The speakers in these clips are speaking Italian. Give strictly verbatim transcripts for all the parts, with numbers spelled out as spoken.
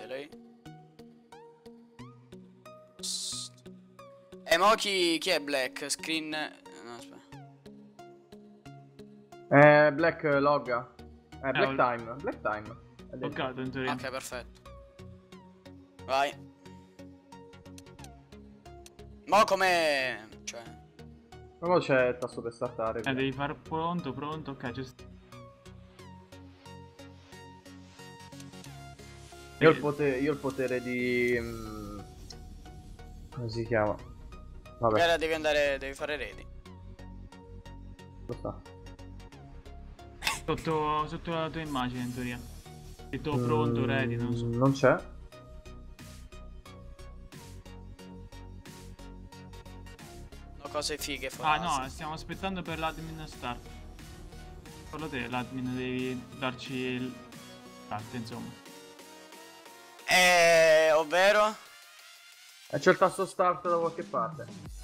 lei. E mo chi, chi è Black? Screen... No, aspetta. Eh, Black logga. Eh, Black Eh, Time. Black Time. Loggato in teoria. Ok, perfetto. Vai. Mo come... Cioè... Ma c'è il tasto per startare. Eh, devi far pronto, pronto, ok, ci sta. Io ho il potere, io ho il potere di... mm, come si chiama? Vabbè, Ora devi andare... Devi fare ready. lo sta. Sotto, sotto la tua immagine in teoria. Detto pronto, ready, non so. Non c'è. No, cose fighe Ah forse. no, stiamo aspettando per l'admin start. Solo te, l'admin devi darci il start, insomma. Eh... Ovvero? E c'è il tasto start da qualche parte.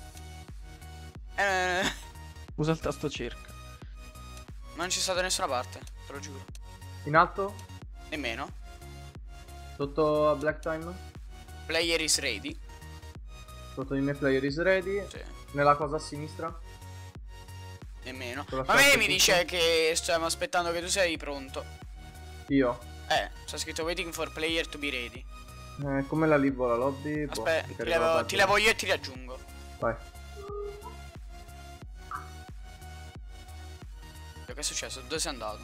Eh... Usa il tasto cerca. Ma non c'è stato da nessuna parte, te lo giuro. In alto? Nemmeno. Sotto a Black Time? Player is ready. Sotto di me player is ready. Sì. Nella cosa a sinistra? Nemmeno. Con la Ma a me carta mi tutto? dice che stiamo aspettando che tu sei pronto. Io. Eh, c'è scritto waiting for player to be ready. Eh, come la libo la lobby? Boh, Aspetta, mi ti, carico la levo, pagina. ti levo io e ti raggiungo. Vai. Che è successo? Dove sei andato?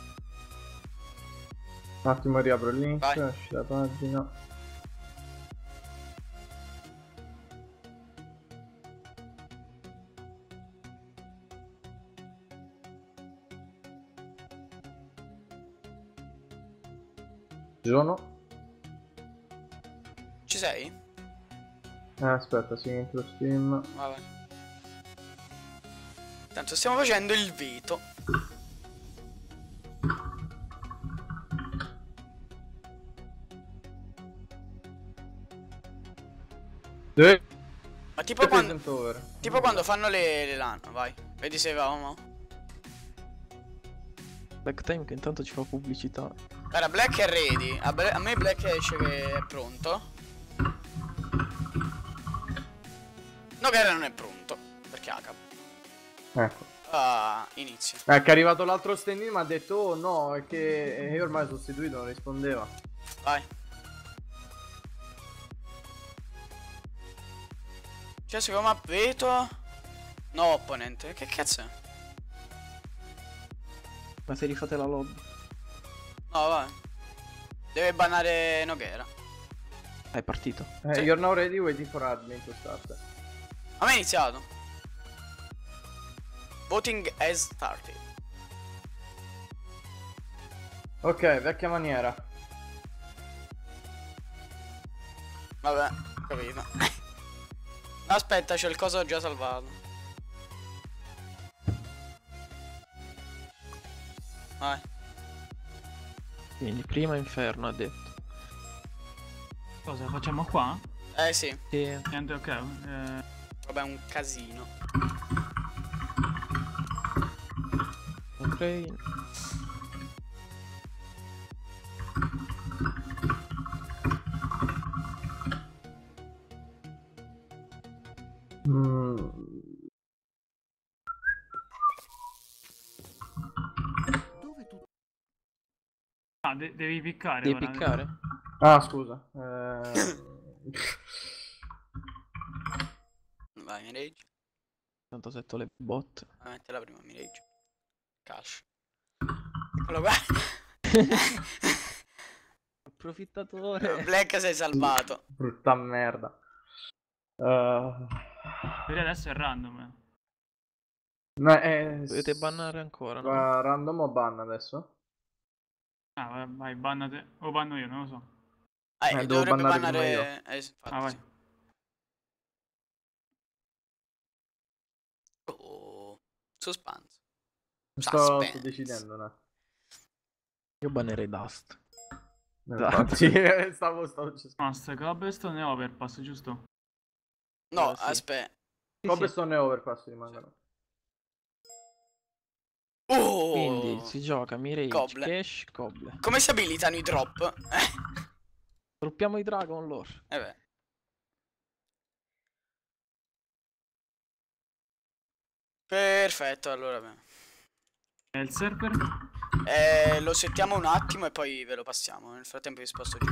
Un attimo riapro il link, Vai. esci la pagina. Giorno. Ci sei? Eh, aspetta, si entro Steam. Vabbè. Tanto stiamo facendo il veto. Eh, Ma tipo quando, present over. tipo quando fanno le, le LAN, vai. Vedi se va o no. Black Time che intanto ci fa pubblicità. Guarda, Black è ready. A, Bla- a me Black esce che è pronto. No, che non è pronto. Perché H. Ecco. Ah, inizia. Eh, che è arrivato l'altro stand in, mi ha detto oh no, è che e io ormai sostituito, non rispondeva. Vai. Cioè, secondo me veto. No, opponente. Che cazzo è? Ma se rifate la lobby. No, vai. Deve bannare Noghera. Ah, è partito. Eh, Sì. You're now ready, waiting for admin to start. A me è iniziato. Voting has started. Ok, vecchia maniera. Vabbè, capito. Aspetta, c'è il coso già salvato. Vai. Quindi prima inferno ha detto. Cosa facciamo qua? Eh sì, E Niente, ok. Eh, vabbè, è un casino. ok. Mm. ah, de- devi piccare. Devi ora. piccare? Ah, scusa. Eh... Vai, Mirage. Tanto setto le bot. Vai, mettila prima, Mirage. Cash. Eccolo qua. Approfittatore. Black sei salvato. Brutta merda. Uh... Per adesso è random. eh. No, eh, Dovete bannare ancora, no? uh, random o ban adesso? Ah, vai, vai, bannate. O banno io, non lo so. Ah, Eh, devo dovrebbe bannare bannare... Eh, sì, infatti, Ah, vai. sì. Oh, suspense. Sto, Suspense. sto decidendo un attimo. Io bannerei Dust. Eh, infatti, stavo, stavo Master Cobblestone e Overpass, giusto? No, Eh, sì. aspetta. Cobblestone e overpass rimangono. Oh! Quindi si gioca Mirage, Coble. Cash, Coble. Come si abilitano i drop? Droppiamo i Dragon Lore. Eh beh. Perfetto, allora beh. E il server? Eh, lo settiamo un attimo e poi ve lo passiamo. Nel frattempo vi sposto giù.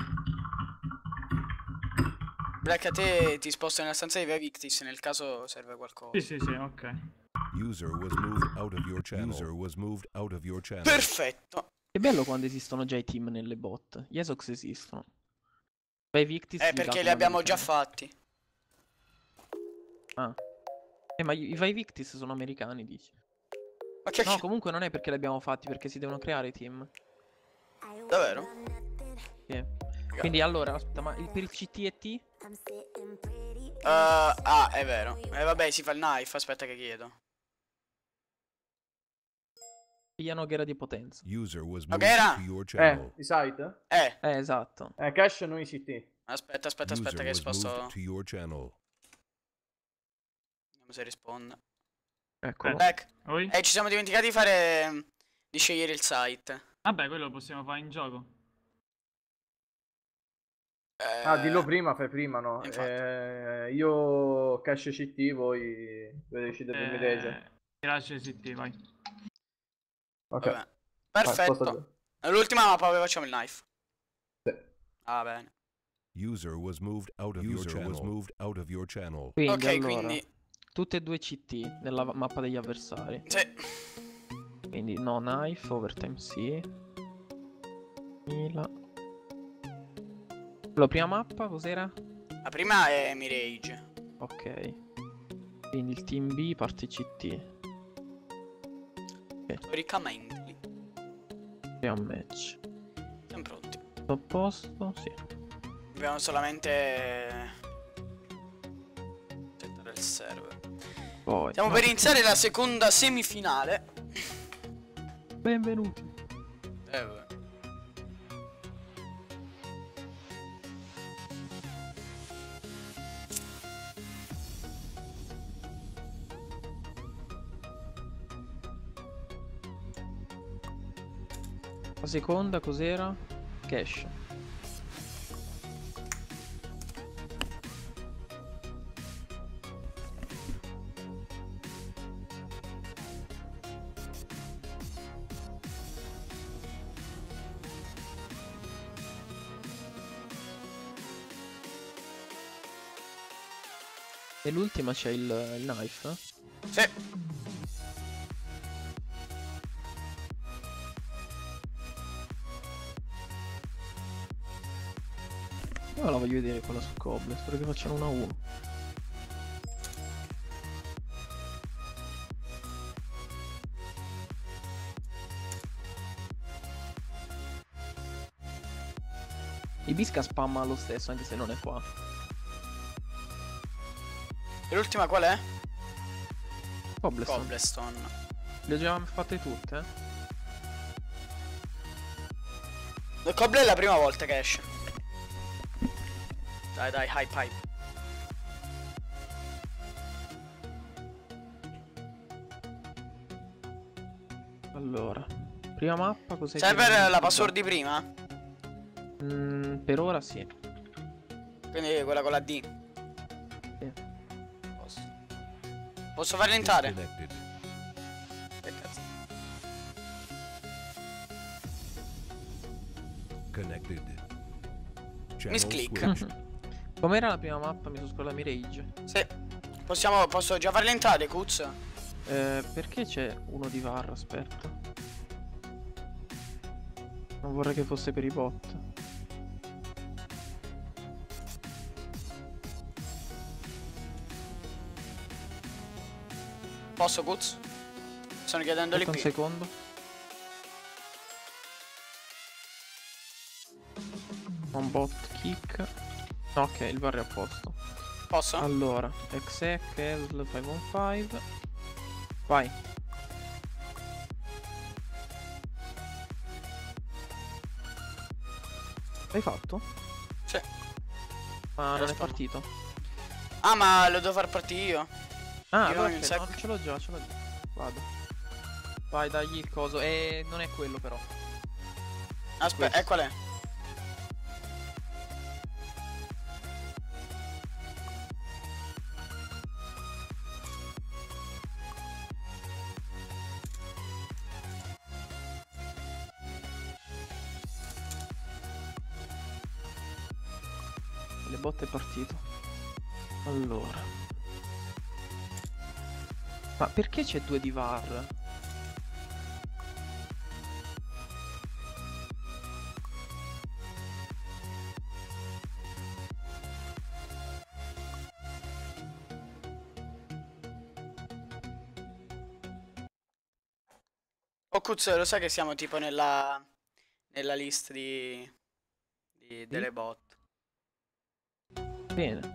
Black, a te ti sposto nella stanza di Vae Victis nel caso serve qualcosa. Sì, sì, sì, ok. User was moved out of your channel. User was moved out of your channel. Perfetto. È bello quando esistono già i team nelle bot. Gli Esox esistono. Vae Victis Eh, li dà perché li come abbiamo già americani. fatti. Ah. Eh, ma i i Vae Victis sono americani, dici? Ma che No, che... comunque non è perché li abbiamo fatti, perché si devono creare i team. Davvero? Sì. Quindi allora, aspetta, ma il, per il C T e T? Uh, ah, è vero. Eh, vabbè, si fa il knife. Aspetta che chiedo. Pigliano Ghera di potenza. User was Ma moved che era? to your Eh, channel. i site? Eh, Eh, esatto. Eh, cash non i C T. aspetta, aspetta, User aspetta che was sposto. moved to your channel. Vediamo se risponde. Eccolo. Black. Oi? Eh, ci siamo dimenticati di fare... di scegliere il site. Vabbè, quello lo possiamo fare in gioco. Eh, Ah, dillo prima, fai prima, no? infatti. Eh, io cash C T, voi voi decidete il medesimo. Eh, grazie, sì, ti vai. Ok. Vabbè. Vai, sposta Perfetto. giù. L'ultima mappa poi facciamo il knife. Sì. Ah, bene. User was moved out of your channel. User was moved out of your channel. Quindi Ok, allora, quindi... tutte e due C T nella va- mappa degli avversari. Sì. Quindi no knife, overtime sì. Mila. La prima mappa cos'era? La prima è Mirage. Ok. Quindi il team B parte C T. Storicamente. Prima match. Siamo pronti. Tutto a posto? Sì. Dobbiamo solamente... settare il server. Poi. Stiamo no. per iniziare la seconda semifinale. Benvenuti. Eh, vabbè. La seconda cos'era? Cash. E l'ultima c'è il, il knife? Sì. Io la voglio vedere quella su Coble, spero che facciano una uno. Ibisca spamma lo stesso anche se non è qua. E l'ultima qual è? Cobblestone. Cobblestone. Le ho già fatte tutte, eh? Il Coble è la prima volta che esce. Dai, dai, hype, hype. Allora, prima mappa cos'è? Server che- la password di prima? Mm, per ora sì. Quindi quella con la D. Sì. Posso. Posso farla entrare? Disconnected. Che cazzo? Connected. Channel Misclick. switched. Com'era la prima mappa? Mi sono scordato Mirage. Sì. Possiamo, posso già farla entrare, Kuz? Eh, perché c'è uno di V A R? Aspetta. Non vorrei che fosse per i bot. Posso, Kuz? Stanno chiedendo Aspetta un l'I P. secondo. Un bot kick. No, ok, il V A R è a posto. Posso? Allora, exec, E S L cinquecentoquindici. Vai. Hai fatto? Sì. Ma non è Rispondo. partito. Ah, ma lo devo far partire io? Ah, Io allora non il ok, sec. no, ce l'ho già, ce l'ho già. Vado. Vai, dagli il coso. E non è quello però. Aspetta, Questo. e qual è? Le botte è partito. Allora. Ma perché c'è due di V A R? Oh Kuz, lo sai che siamo tipo nella nella list di, di delle bot. Bene.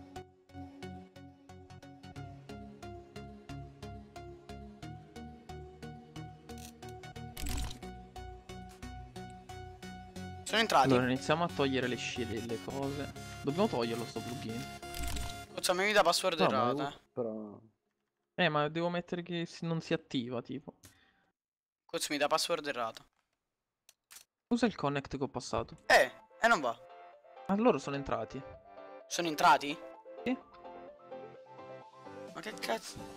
Sono entrati. Allora iniziamo a togliere le scie delle cose. Dobbiamo toglierlo sto plugin. Kuz, mi dà password No, ma errata. io- però... Eh ma devo mettere che si- non si attiva tipo. Kuz mi dà password errata. Usa il connect che ho passato. Eh, e non va. Ah, loro sono entrati. Sono entrati? Sì. Ma che cazzo?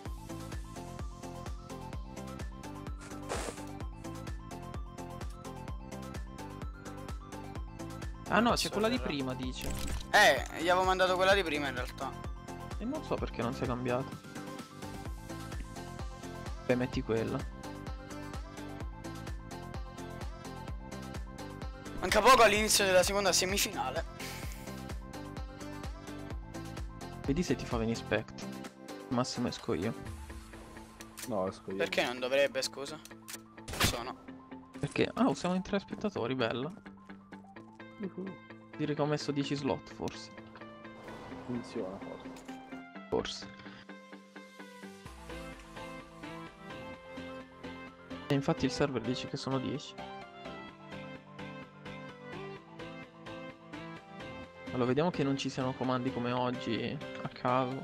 Ah no, c'è Password quella di errata. prima dice. Eh, gli avevo mandato quella di prima in realtà. E non so perché non si è cambiato. Beh, metti quella. Manca poco all'inizio della seconda semifinale. Vedi se ti fa venire spect. Massimo esco io. No, esco io. Perché non dovrebbe, scusa? Sono. Perché? Ah, usiamo in tre spettatori, bella. Direi che ho messo dieci slot, forse. Funziona forse. Forse. E infatti il server dice che sono dieci. Allora, vediamo che non ci siano comandi come oggi a caso.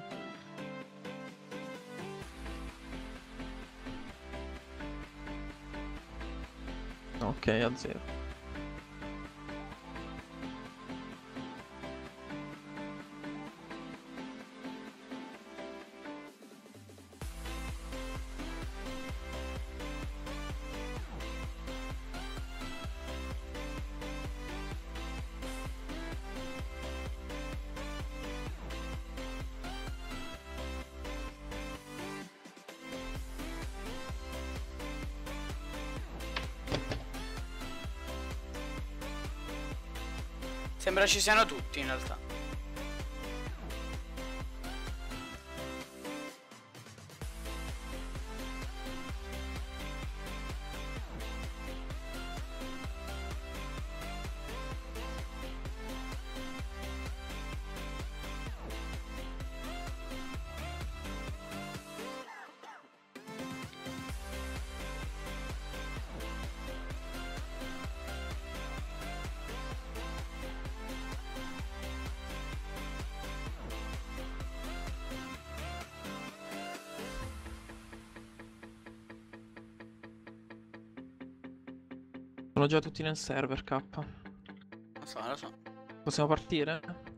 Ok, a zero. Sembra ci siano tutti in realtà. Sono già tutti nel server, K. Lo so, lo so. Possiamo partire?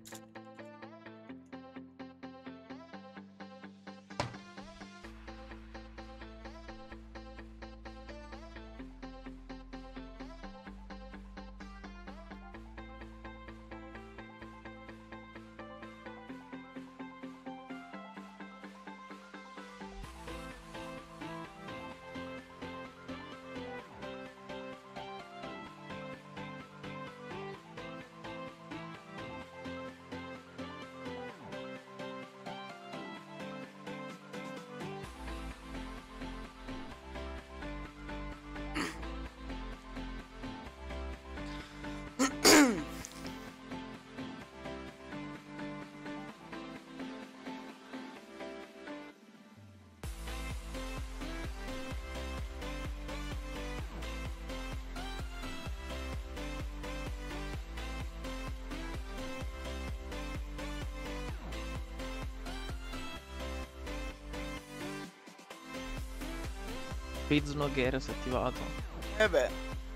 Freeze no gear si è attivato. E beh.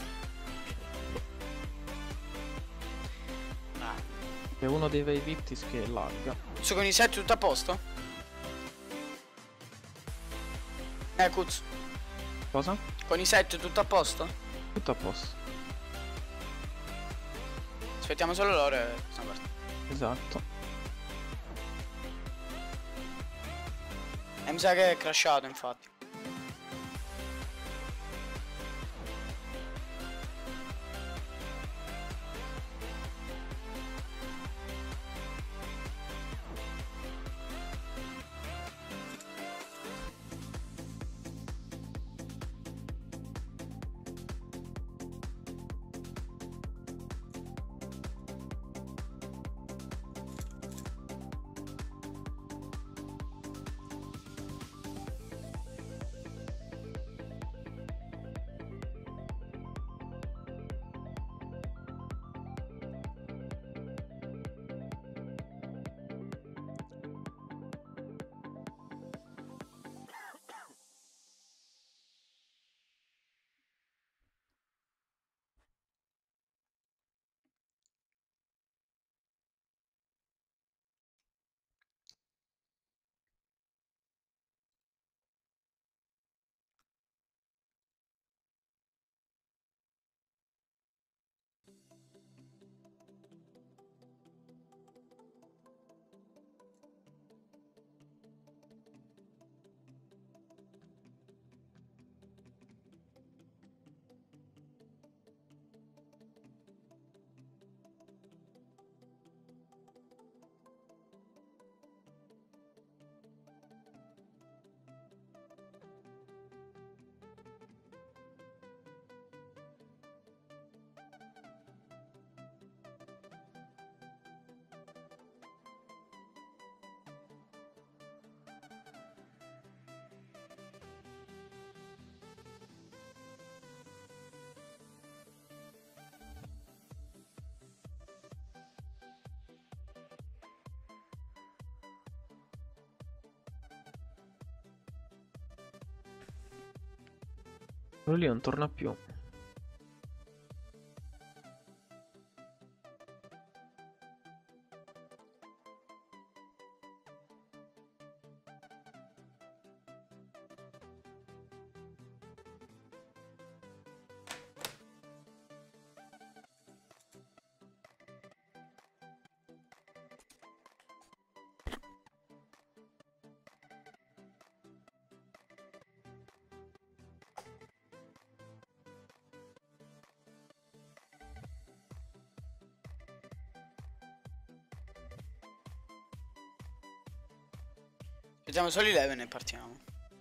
Ah. È uno dei Vae Victis che lagga. Su con i set tutto a posto? Eh, Kuz. Cosa? Con i set tutto a posto? Tutto a posto. Aspettiamo solo loro e possiamo partire. Esatto. E mi sa che è crashato, infatti. Quello lì non torna più. Vediamo solo eleven e partiamo.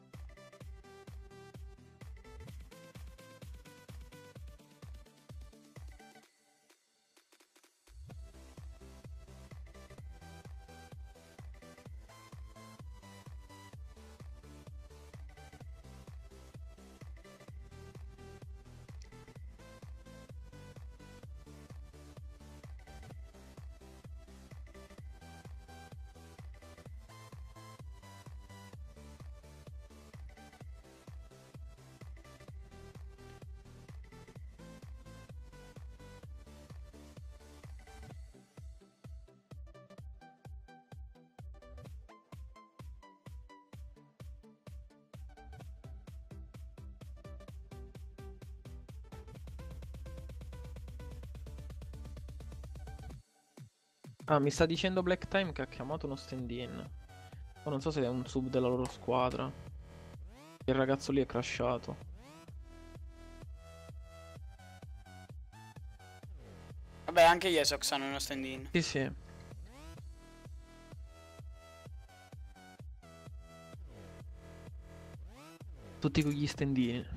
Ah, mi sta dicendo Black Time che ha chiamato uno stand-in. Ma non so se è un sub della loro squadra. Il ragazzo lì è crashato. Vabbè, anche gli Esox hanno uno stand-in. Sì, sì. Tutti con gli stand-in.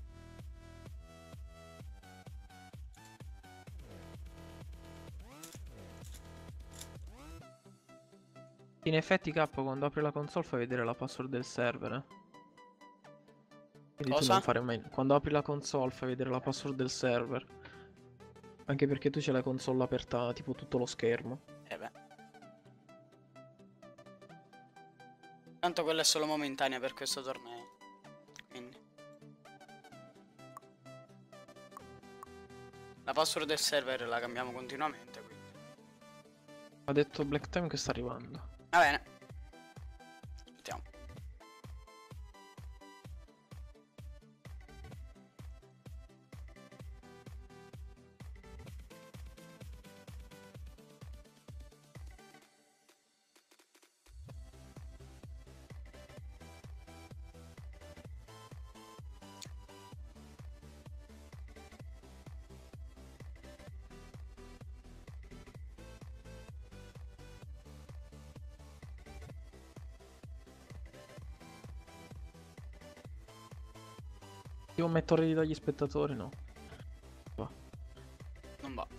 In effetti K quando apri la console fai vedere la password del server, eh. Quindi Cosa? tu non fare mai. Quando apri la console fai vedere la password del server. Anche perché tu c'hai la console aperta tipo tutto lo schermo. Eh beh. Tanto quella è solo momentanea per questo torneo. Quindi la password del server la cambiamo continuamente, quindi. Ha detto Black Time che sta arrivando. Va bene. Aspettiamo. Devo mettere lì dagli spettatori, no. Va. Non va.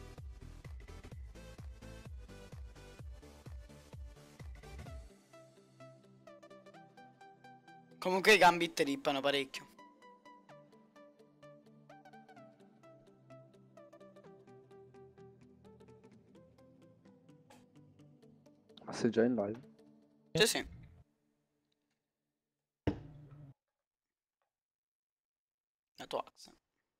Comunque i gambit rippano parecchio. Ma sei già in live? Sì, sì. La tua axa.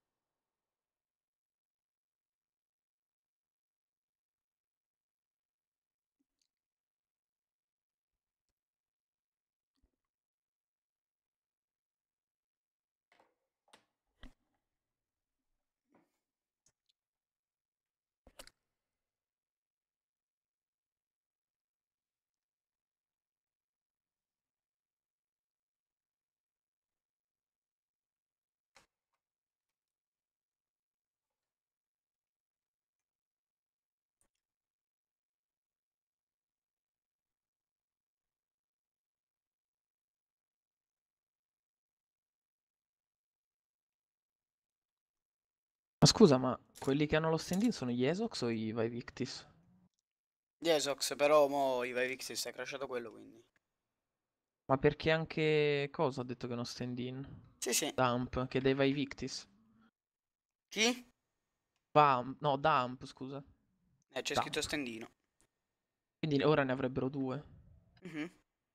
Ma scusa, ma quelli che hanno lo stand-in sono gli Esox o i Vae Victis? Di Esox, però mo i Vae Victis è crashato quello, quindi. Ma perché anche cosa ha detto che è uno stand-in? Sì, sì. Dump, che è dei Vae Victis. Chi? Vamp, no, Dump, scusa. Eh, c'è scritto Dump. stendino. Quindi ora ne avrebbero due. Mhm.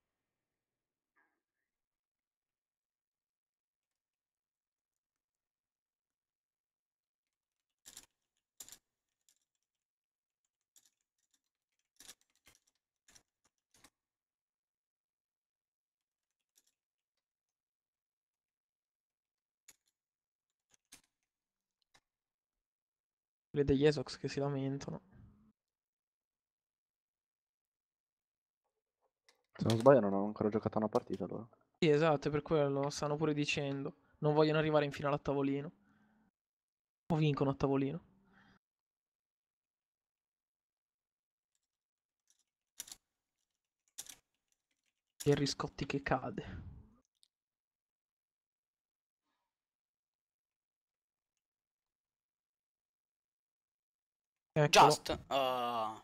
Quelli degli Esox che si lamentano. Se non sbaglio non hanno ancora giocato una partita allora. Sì, esatto, è per quello, lo stanno pure dicendo. Non vogliono arrivare in finale a tavolino. O vincono a tavolino. E Riscotti che cade. Eccolo. Just. Ah.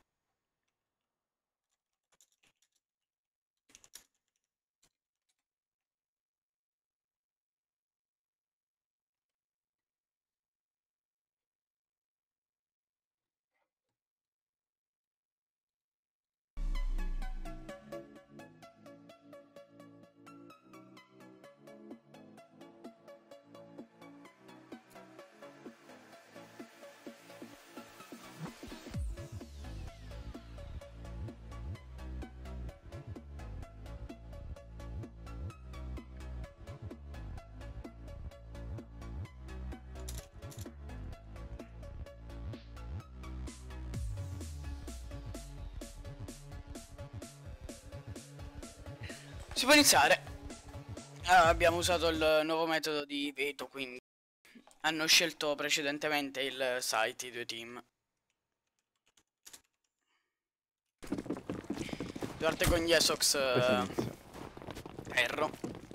Si può iniziare. Allora, abbiamo usato il nuovo metodo di veto, quindi hanno scelto precedentemente il site i due team. Parte con gli Esox Poi si eh, inizia. ferro.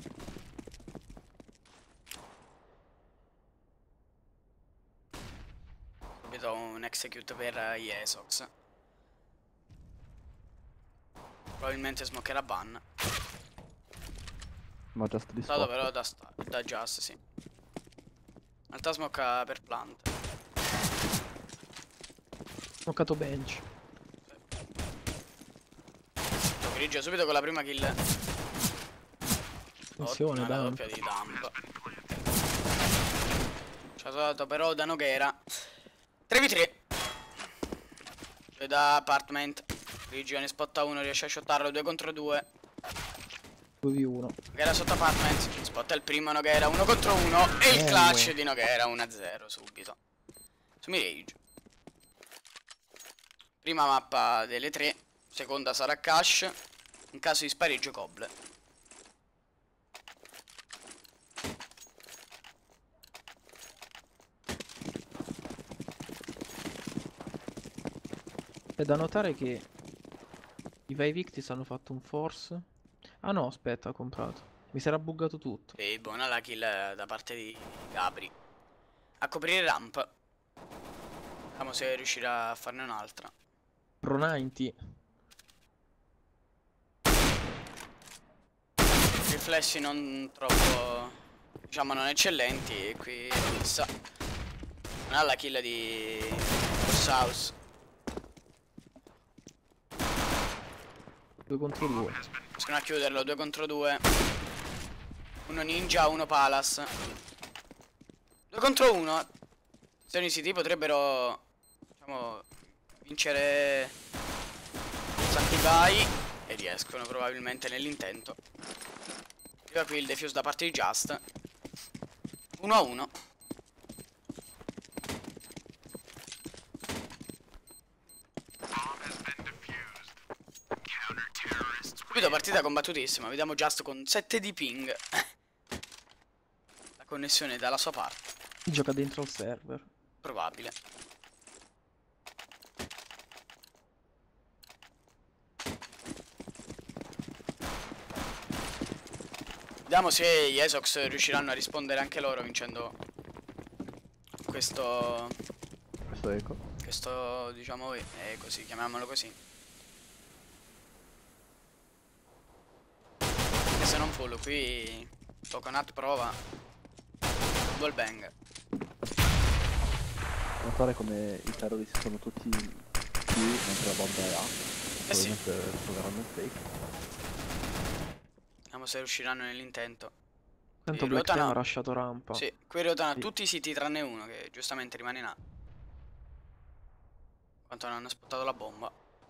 Subito un execute per gli Esox. Probabilmente smoccherà ban. Ma just di Stato spot. però da, sta da Just, sì. Alta smocca per plant. Toccato bench. Grigio subito con la prima kill. Attenzione, Ottima la Dump. doppia di Dump. Ci ha dato però da Noghera. tre vu tre. E da Apartment. Grigio ne spotta uno, riesce a shottarlo due contro due. due vu uno. Noghera sotto Apartment. Spotta il primo Noghera uno contro uno. E il Eh, clutch uè. di Noghera uno a zero subito. Su Mirage. Prima mappa delle tre. Seconda sarà Cash. In caso di spareggio Coble. È da notare che i Vae Victis hanno fatto un force. Ah no, aspetta, ha comprato. Mi si era buggato tutto. E buona la kill da parte di Gabri. A coprire ramp. Vediamo se riuscirà a farne un'altra. Pro novanta. Riflessi non troppo, diciamo, non eccellenti. E qui fissa. Non ha la kill di House. due contro due. Riescono a chiuderlo, due contro due. Uno ninja, uno palace. due contro uno. Se uniti potrebbero, diciamo, vincere Sakibai. E riescono probabilmente nell'intento. Arriva qui il defuse da parte di Just. uno a uno. Subito partita combattutissima. Vediamo Just con sette di ping. La connessione dalla sua parte. Gioca dentro al server. Probabile. Vediamo se gli Esox riusciranno a rispondere anche loro vincendo questo, Questo eco. questo diciamo, è così, chiamiamolo così. E se non full, qui Coconut prova Double bang. Notare come i terroristi sono tutti Q mentre la bomba è A. Eh sì. Probabilmente troveranno il fake. Vediamo se riusciranno nell'intento. Tanto Qui Black Time ruotano- ha lasciato rampa. Sì, qui ruotano Sì. tutti i siti tranne uno che giustamente rimane in A. Quanto non hanno spottato la bomba.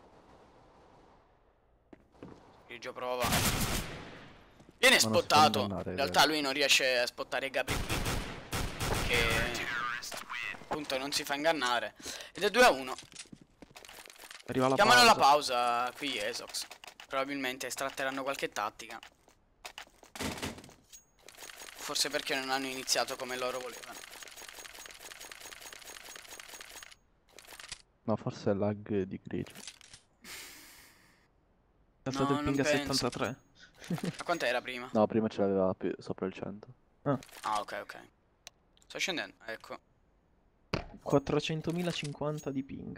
Grigio prova. Viene Ma non si può spottato. ingannare, In realtà lui non riesce a spottare Gabri qui. Che appunto non si fa ingannare. Ed è due a uno. Arriva la Chiamano la pausa. pausa qui Esox. Probabilmente estratteranno qualche tattica. Forse perché non hanno iniziato come loro volevano. No, forse è lag di grigio. È stato No, il non ping a penso. settantatré. A quant'era prima? No, prima ce l'aveva più sopra il cento. Ah, ok, ok. Sto scendendo, ecco. quattrocentomilacinquanta di ping.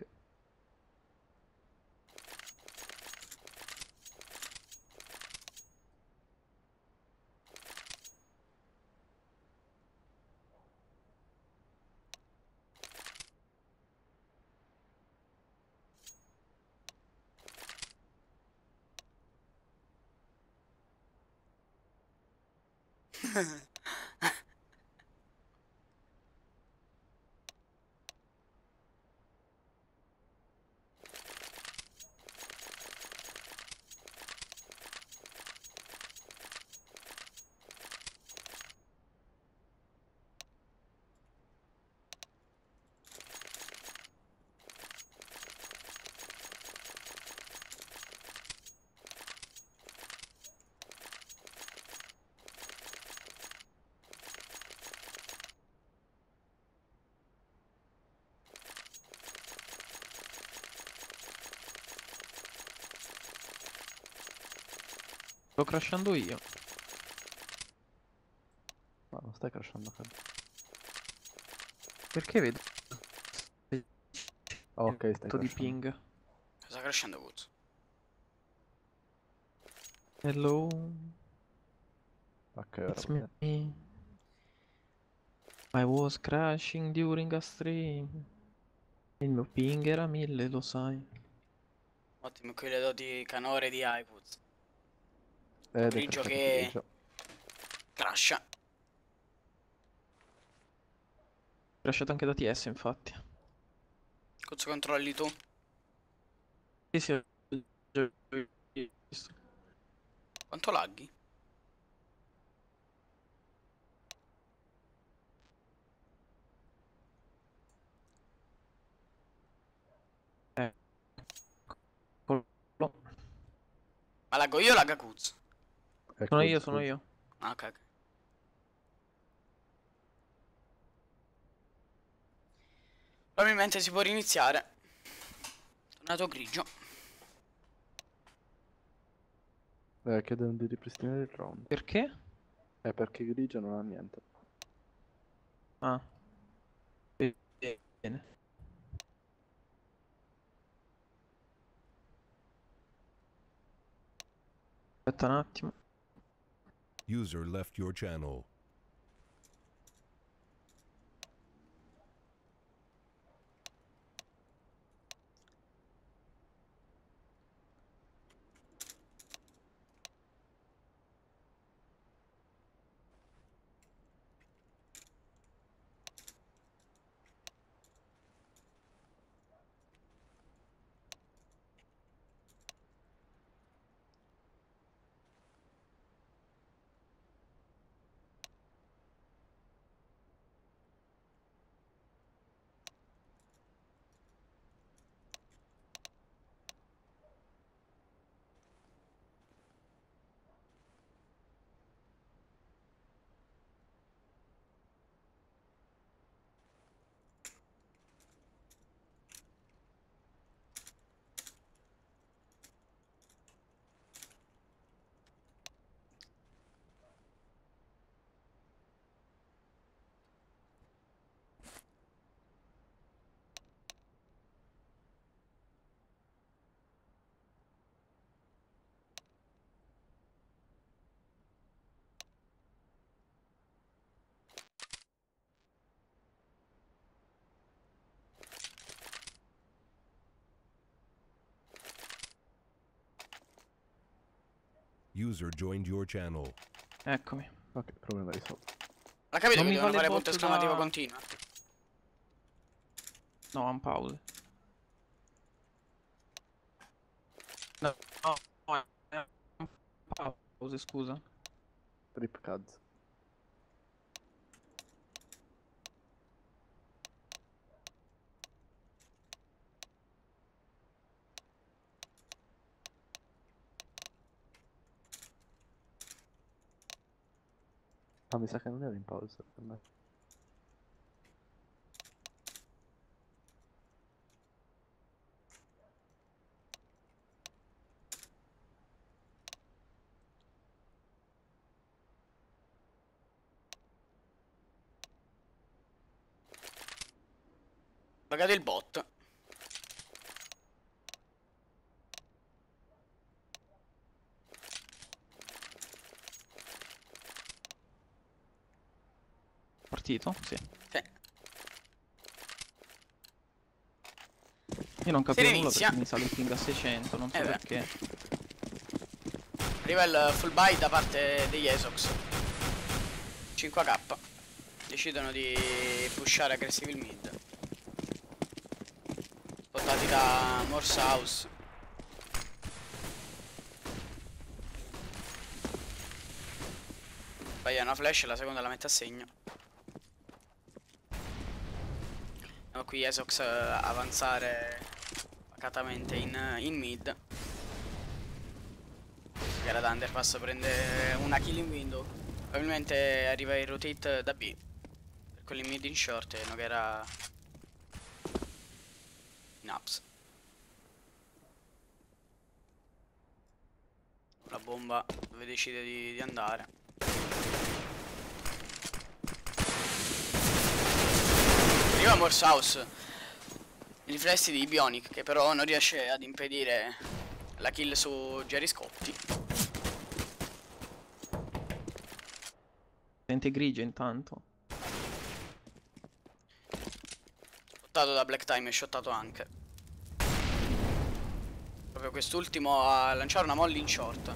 Sto crashando io. No, non stai crashando, credo. Perché vedo Ah, ok, stai tanto di crashando. ping? Sta crescendo Woods. Hello. Ok, ora It's va bene. me. I was crashing during a stream. Il mio ping era mille, lo sai. Ottimo, qui le doti canore di iWoods. Ed è Grigio crashato che- grigio. Crasha. Crashato anche da T S, infatti. Cosa controlli tu? Sì, sì, ho già visto. Quanto laghi? Eh. Col- Ma laggo io o lagga Kuz? Ecco, Sono io, scusa. sono io. Ah, ok, ok. Probabilmente si può riniziare. Tornato grigio. Eh, chiedono di ripristinare il round. Perché? È perché grigio non ha niente. Ah. Bene. Aspetta un attimo. User left your channel. User joined your channel. Eccomi. Ok, problema risolto. Ha capito Non che mi devono fa le fare punto bot esclamativo da- continua? No, un pause. No, no, no, è un pause, scusa. Trip Cads. Ah, mi sa che non era in pausa per me. Pagate il bot. Partito? Sì. Sì. Io non capivo nulla inizia. perché mi sale il ping a seicento, non so Eh beh. perché. Arriva il full buy da parte degli Esox. cinque K. Decidono di pushare aggressive il mid. Portati da Morse House. Sbaglia una flash, la seconda la mette a segno. Vediamo qui Esox avanzare pacatamente in, in mid. Gara da underpass prende una kill in window. Probabilmente arriva il rotate da B. Per quelli in mid in short e non era in ups. La bomba dove decide di, di andare. Arriva Morse House. I riflessi di Bionic che però non riesce ad impedire la kill su Jerry Scotti. Sente grigio intanto. Shottato da Black Time e shottato anche. Proprio quest'ultimo a lanciare una molly in short.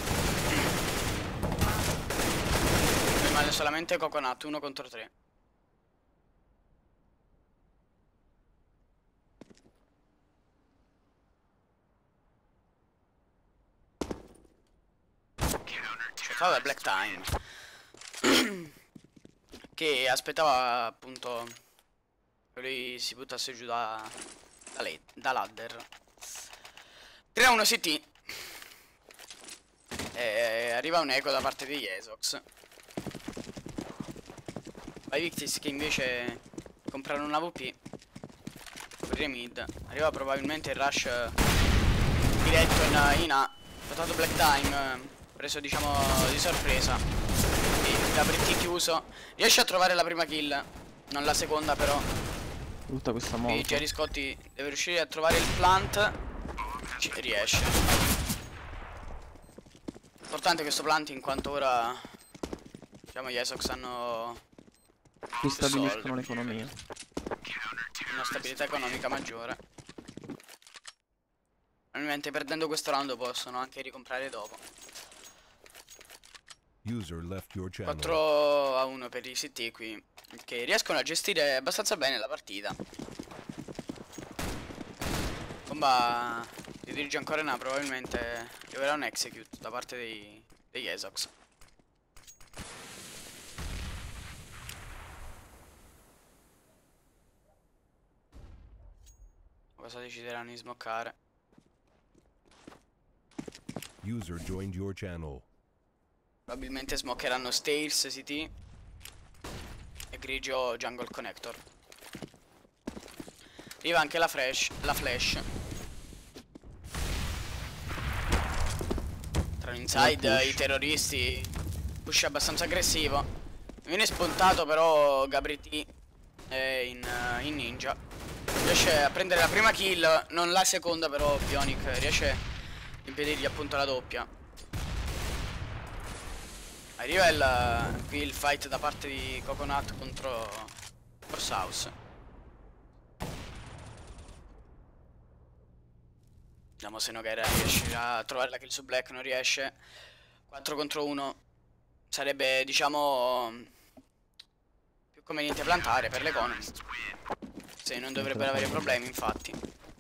Rimane solamente Coconut, uno contro tre. Shottato da Black Time. Che aspettava appunto che lui si buttasse giù da, da, led, da ladder. tre a uno C T. E arriva un eco da parte degli Esox. Vae Victis che invece comprano una A W P. Coprire mid. Arriva probabilmente il rush diretto in, in A. Portato Black Time. Preso diciamo di sorpresa. E Gabritti chiuso. Riesce a trovare la prima kill. Non la seconda però. Tutta questa Qui moto. Jerry Scotti deve riuscire a trovare il plant. Ci riesce. Importante questo plant in quanto ora, diciamo, gli Esox hanno Qui stabiliscono l'economia. una stabilità economica maggiore. Probabilmente perdendo questo round possono anche ricomprare dopo. User left your channel. quattro a uno per i C T qui, che riescono a gestire abbastanza bene la partita. Bomba si dirige ancora in A, probabilmente arriverà un execute da parte dei, degli Esox. Cosa decideranno di smoccare? User joined your channel. Probabilmente smoccheranno Stairs, C T e grigio Jungle Connector. Arriva anche la flash, la flash. Entrano inside i terroristi. Push abbastanza aggressivo. Viene spuntato però Gabritti è in, uh, in ninja. Riesce a prendere la prima kill, non la seconda però Bionic riesce a impedirgli appunto la doppia. Arriva il, qui il fight da parte di Coconut contro Force House. Vediamo se Noguera riesce a trovare la kill su Black, non riesce. quattro contro uno. Sarebbe, diciamo, più conveniente plantare per l'economy. Se non dovrebbero avere problemi, infatti.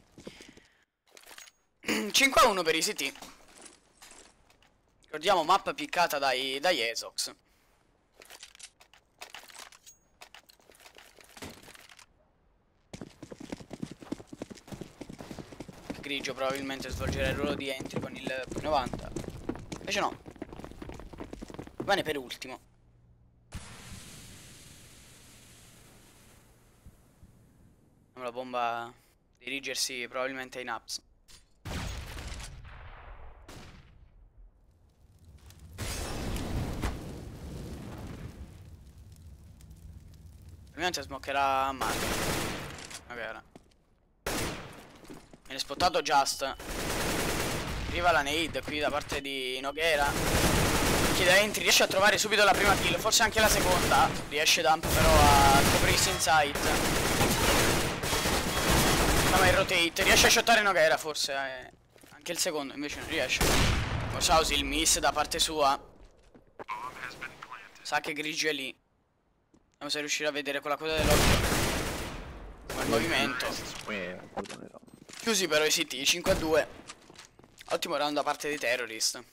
cinque a uno per i C T. Ricordiamo mappa piccata dai, dagli Esox. Grigio probabilmente svolgerà il ruolo di entry con il P novanta. Invece no. Rimane per ultimo. La bomba dirigersi probabilmente in ups. Probabilmente smoccherà a mano. Ok. Viene spottato Just. Arriva la nade qui da parte di Noguera. Chi da entry riesce a trovare subito la prima kill, forse anche la seconda. Riesce Dump però a coprirsi in sight. Ma il rotate, riesce a shottare Noguera forse. Eh. Anche il secondo invece non riesce. Morsausi il miss da parte sua. Sa che Grigio è lì. Vediamo se riuscirà a vedere con la coda dell'occhio il movimento. Chiusi però i C T, cinque a due. Ottimo round da parte dei terrorist.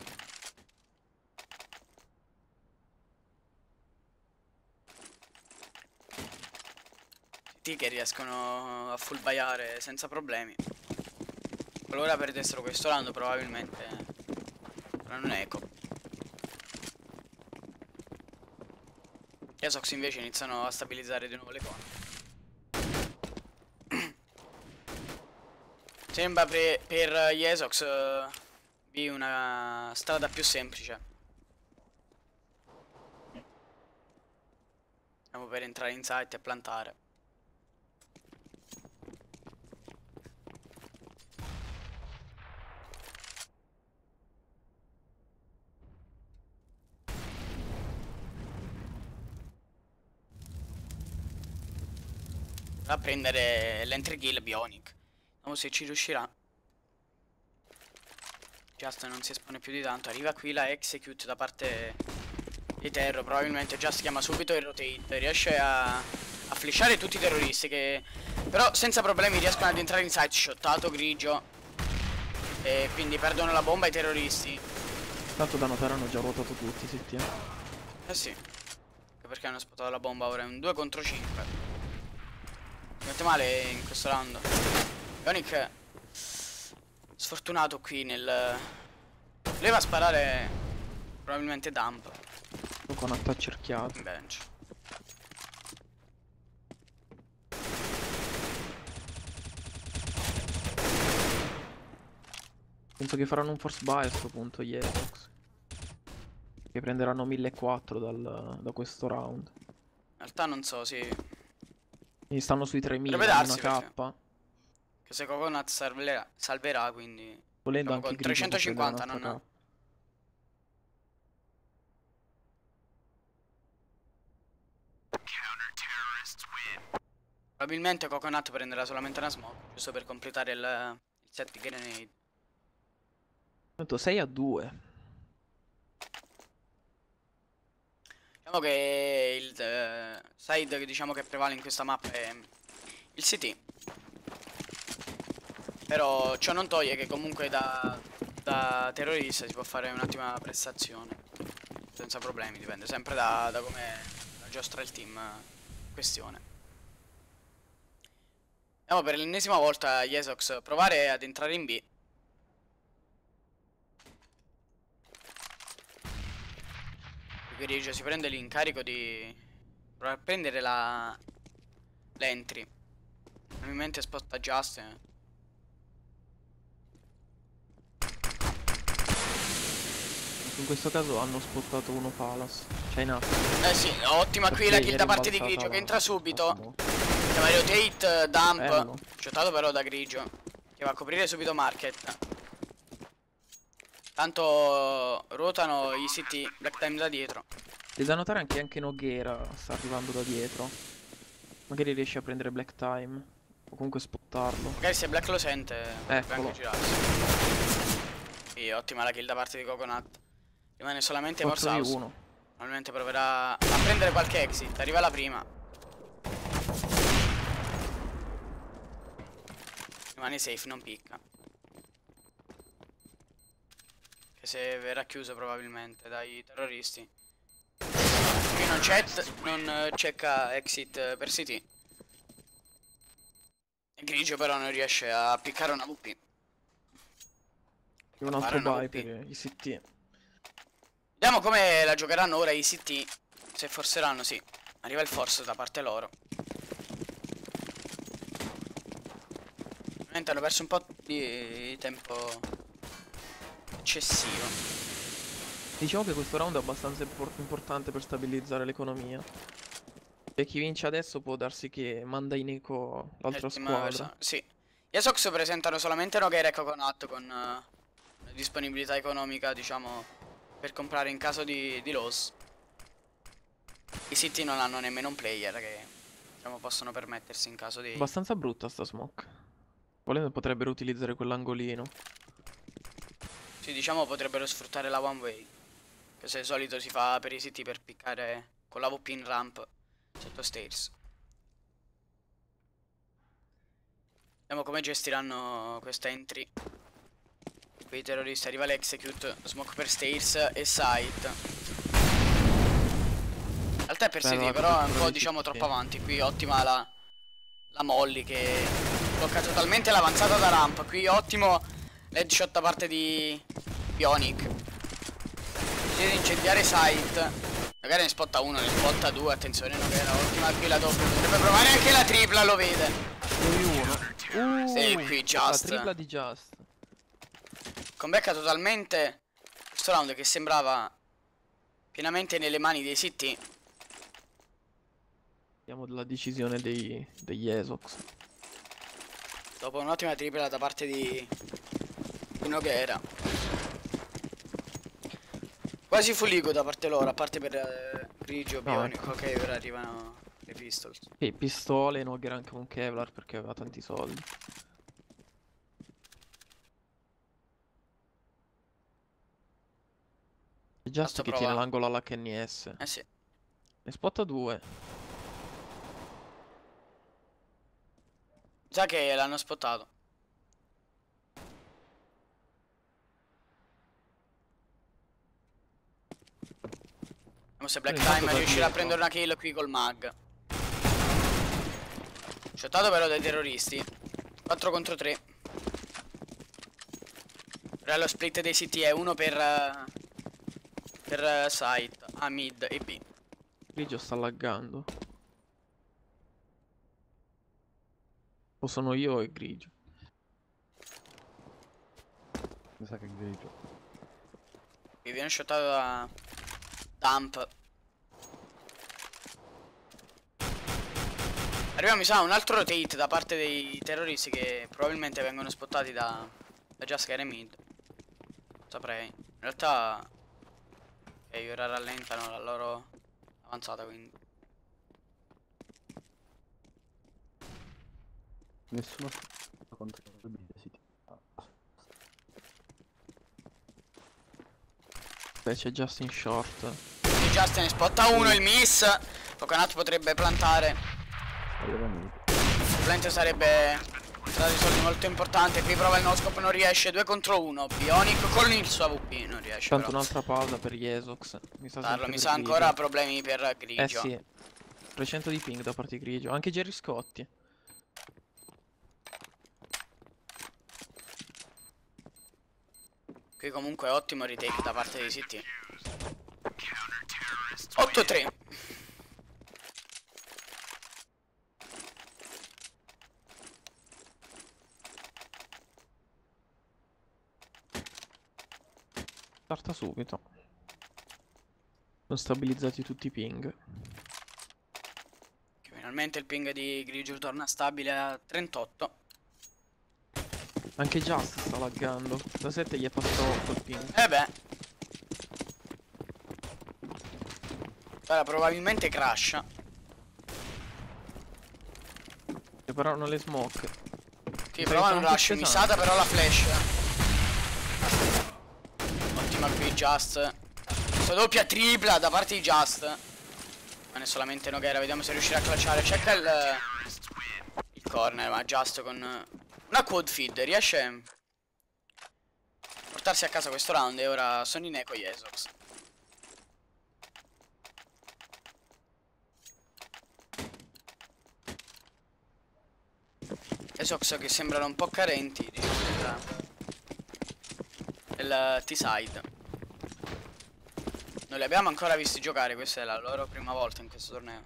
C T che riescono a full buyare senza problemi. Qualora perdessero questo round probabilmente faranno un eco. Gli Esox invece iniziano a stabilizzare di nuovo le cose. Sembra per, per gli Esox uh, vi una strada più semplice. Stiamo per entrare in site e plantare. A prendere l'entry kill Bionic. Vediamo se ci riuscirà. Just non si espone più di tanto. Arriva qui la execute da parte di Terro. Probabilmente Just chiama subito il rotate. Riesce a, a flashare tutti i terroristi che però senza problemi riescono ad entrare in site. Shottato grigio. E quindi perdono la bomba i terroristi. Tanto da notare hanno già ruotato tutti, sì, sì. Eh sì. Anche perché hanno spostato la bomba. Ora è un due contro cinque. Mi mette male in questo round. Bionic sfortunato qui nel... Voleva sparare probabilmente Dump Con attacco cerchiato. in bench. Penso che faranno un force buy a sto punto gli Esox. Che prenderanno millequattrocento dal, da questo round. In realtà non so, sì. Quindi stanno sui tremila, Potrebbe darsi, una perché- K. Che se Coconut salverà, salverà, quindi... Volendo Diciamo anche con Grigio può prendere trecentocinquanta un'altra non... K. Probabilmente Coconut prenderà solamente una smoke, giusto per completare il, il set di grenade. Tanto sei a due. Diciamo che il eh, side che diciamo che prevale in questa mappa è il C T. Però ciò non toglie che comunque da, da terrorista si può fare un'ottima prestazione. Senza problemi, dipende sempre da, da come aggiostra il team in questione. Andiamo per l'ennesima volta gli Esox provare ad entrare in B. Grigio si prende l'incarico di provare a prendere la l'entry. Probabilmente sposta Just. In questo caso hanno spottato uno Palace. Cioè in atto. Eh sì, ottima qui la Perché kill gli da è parte di rimbalzata Grigio che la- entra la subito. smoke. Chiama rotate, dump. Bello. Shottato però da Grigio, che va a coprire subito market. Tanto ruotano i C T, Black Time da dietro. C'è da notare anche anche Noghera sta arrivando da dietro. Magari riesce a prendere Black Time. O comunque spottarlo. Magari se Black lo sente, potrebbe Eccolo. anche girarsi. Sì, ottima la kill da parte di Coconut. Rimane solamente Morse quattro House. uno. Probabilmente proverà a prendere qualche exit. Arriva la prima. Rimane safe, non picca. Che se verrà chiuso probabilmente dai terroristi. Qui non c'è, non eh, checca exit per C T. E Grigio però non riesce a piccare una V P. Un altro Fare una buy V P. per i C T. Vediamo come la giocheranno ora i C T. Se forceranno, sì. Arriva il force da parte loro. Ovviamente hanno perso un po' di tempo eccessivo. Diciamo che questo round è abbastanza impor- importante per stabilizzare l'economia. E chi vince adesso può darsi che manda in eco l'altra Il team squadra. versa- Sì. Gli Esox presentano solamente Nogueira e Coconut con uh, disponibilità economica, diciamo, per comprare in caso di, di loss. I C T non hanno nemmeno un player che, diciamo, possono permettersi in caso di... Abbastanza brutta sta smoke. Volendo potrebbero utilizzare quell'angolino. Sì, diciamo potrebbero sfruttare la one way, che se di solito si fa per i C T per piccare con la V P in ramp sotto stairs. Vediamo come gestiranno questa entry. Qui i terroristi, arriva l'execute, smoke per stairs e site. In realtà è per C T, Bella però è un copertura po' di diciamo C T. troppo avanti. Qui ottima la, la Molly che blocca totalmente l'avanzata da ramp. Qui ottimo l'headshot da parte di Bionic. Decide di incendiare site. Magari ne spotta uno, ne spotta due. Attenzione, non era ottima qui la doppia. Potrebbe provare anche la tripla, lo vede. due uno. Uh, Sì, qui La Just tripla di Just. combecca totalmente questo round che sembrava pienamente nelle mani dei C T. Vediamo della decisione dei, degli Esox. Dopo un'ottima tripla da parte di, di Nogueira. Quasi full ego da parte loro, a parte per eh, Grigio, No, Bionic. ecco. Ok, ora arrivano le pistols. E pistole, Noghera anche un Kevlar perché aveva tanti soldi. E Just Basta che prova. tiene l'angolo all'H N S. Eh sì. Ne spotta due. Già che l'hanno spottato. Vediamo se Black Però intanto Time da riuscirà a dietro. prendere una kill qui col mag. Shottato però dai terroristi. quattro contro tre. Ora lo split dei C T è uno per uh, per uh, site, A, mid e B. Grigio sta laggando. O sono io e Grigio. Mi sa che è grigio. Qui viene shottato da Dump. Arriva, mi sa, un altro rotate da parte dei terroristi che probabilmente vengono spottati da, da Jasker e Mid. Saprei. In realtà ok, ora rallentano la loro avanzata, quindi. Nessuno contro il City. Beh, c'è Justin short. E Justin spotta uno, il miss. Coconut potrebbe plantare. Probabilmente sarebbe stato di soldi molto importante. Qui prova il no-scope, non riesce. Due contro uno. Bionic con il suo A V P non riesce. Tanto però. un'altra pausa per gli Esox. Mi sa, Tarlo, mi per sa grigio. ancora problemi per Eh grigio. sì. trecento di ping da parte di grigio. Anche Jerry Scotti. Qui comunque ottimo retake da parte di C T. otto a tre. Starta subito. Sono stabilizzati tutti i ping. Finalmente il ping di grigio torna stabile a trentotto. Anche Just sta laggando. Da sette gli è passato otto il ping. Eh beh. Ora probabilmente crash. Preparano le smoke. Qui provano un rush, missata però la flash. Ottima qui Just. Questa doppia tripla da parte di Just. Non è solamente Noguera, vediamo se riuscirà a clutchare. Cerca il, il corner, ma Just con una quad feed riesce a portarsi a casa questo round. E ora sono in eco gli Esox. Esox che sembrano un po' carenti, diciamo, del T-side. Non li abbiamo ancora visti giocare, questa è la loro prima volta in questo torneo.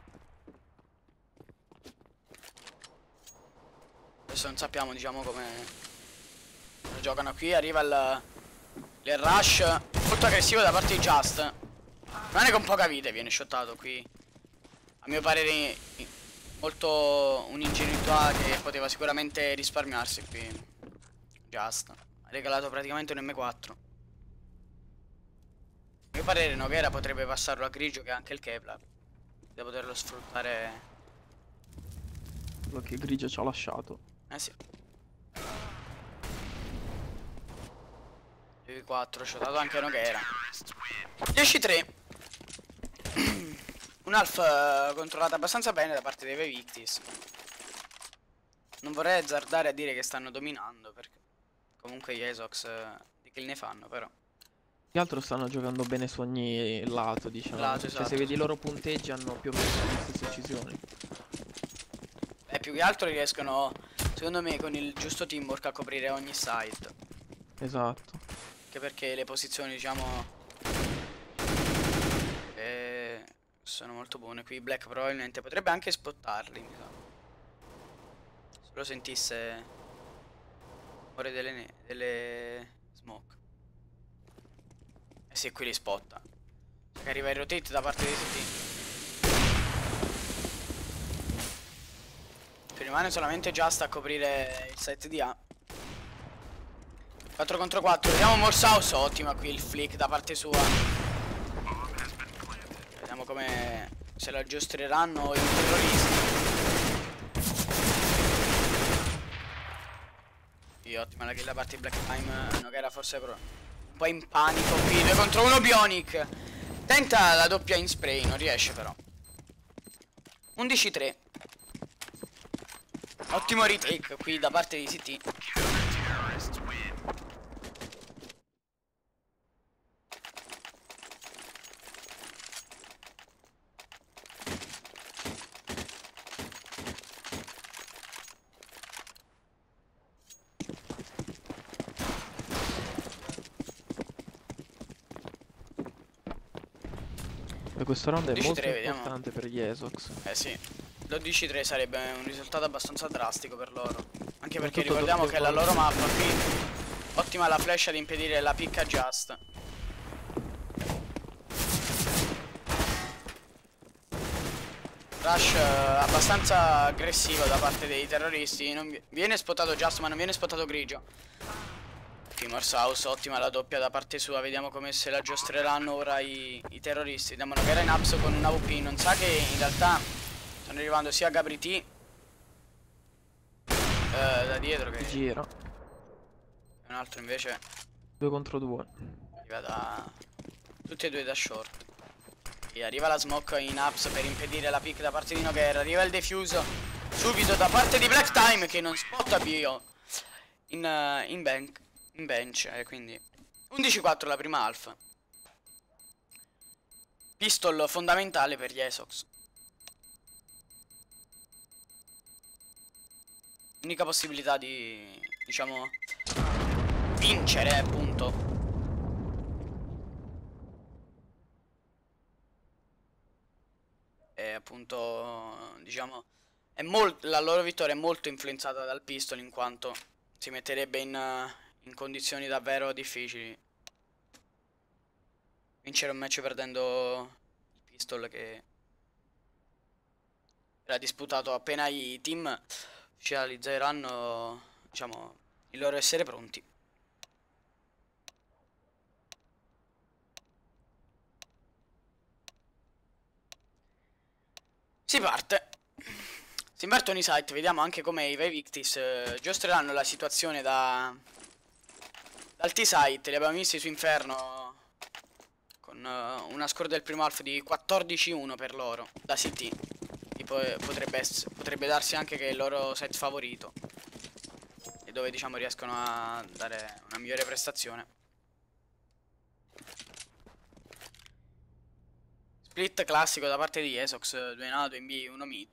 Adesso non sappiamo, diciamo, come lo giocano qui. Arriva il, il rush molto aggressivo da parte di Just. Rimane con poca vita, viene shottato qui. A mio parere molto un'ingenuità che poteva sicuramente risparmiarsi qui. Just ha regalato praticamente un M quattro. A mio parere Noguera potrebbe passarlo a grigio, che ha anche il Kevlar, da poterlo sfruttare. Quello che grigio ci ha lasciato. Eh sì. due quattro, shotato anche Noguera. dieci a tre. Un half controllata abbastanza bene da parte dei Vae Victis. Non vorrei azzardare a dire che stanno dominando, perché comunque gli Esox di kill ne fanno, però. Che altro stanno giocando bene su ogni lato, diciamo. Lato, cioè, esatto. se vedi i loro punteggi hanno più o meno le stesse uccisioni. E più che altro riescono, secondo me, con il giusto teamwork a coprire ogni side. Esatto. Anche perché le posizioni, diciamo, eh, sono molto buone. Qui Black probabilmente potrebbe anche spottarli, mi sa. Se lo sentisse fuori delle, ne delle smoke. Eh sì, qui li spotta. Che arriva il rotate da parte di C T. Qui rimane solamente Just a coprire il set di A. quattro contro quattro. Vediamo Morsaus. Ottima qui il flick da parte sua. Vediamo come se la giostreranno i terroristi. Sì, ottima la kill da parte di Black Time. Noguera forse però un po' in panico qui. due contro uno Bionic. Tenta la doppia in spray, non riesce però. undici a tre. Ottimo retake qui da parte di C T. E questo round è molto dodici a tre, vediamo. importante per gli Esox. Eh sì, dodici a tre sarebbe un risultato abbastanza drastico per loro. Anche perché Soprattutto ricordiamo doppio che la gol. loro mappa qui, ottima la flash ad impedire la picca Just. rush eh, abbastanza aggressivo da parte dei terroristi. Non vi viene spottato Just, ma non viene spottato grigio. Timor's House, ottima la doppia da parte sua. Vediamo come se la giostreranno ora i, i terroristi. Demon che era in ups con un A W P. Non sa che in realtà stanno arrivando sia Gabri T eh, da dietro che Gira. un altro invece Due contro due. arriva da tutti e due da short. E arriva la smoke in ups per impedire la pick da parte di Noguera. Arriva il defuse subito da parte di Black Time che non spotta Bio in, uh, in, bank, in bench. E eh, quindi undici quattro la prima half. Pistol fondamentale per gli Esox. Unica possibilità di, diciamo, vincere, appunto. E appunto, diciamo, è molto, la loro vittoria è molto influenzata dal pistol, in quanto si metterebbe in, in condizioni davvero difficili vincere un match perdendo il pistol, che era disputato appena i team ufficializzeranno, diciamo, il loro essere pronti. Si parte. Si invertono i site. Vediamo anche come i Vae Victis eh, giostreranno la situazione da dal T-site. Li abbiamo visti su Inferno con uh, una score del primo half di quattordici uno per loro da C T. E poi potrebbe, potrebbe darsi anche che è il loro set favorito e dove, diciamo, riescono a dare una migliore prestazione. Split classico da parte di Esox, due in A, due in B, uno mid.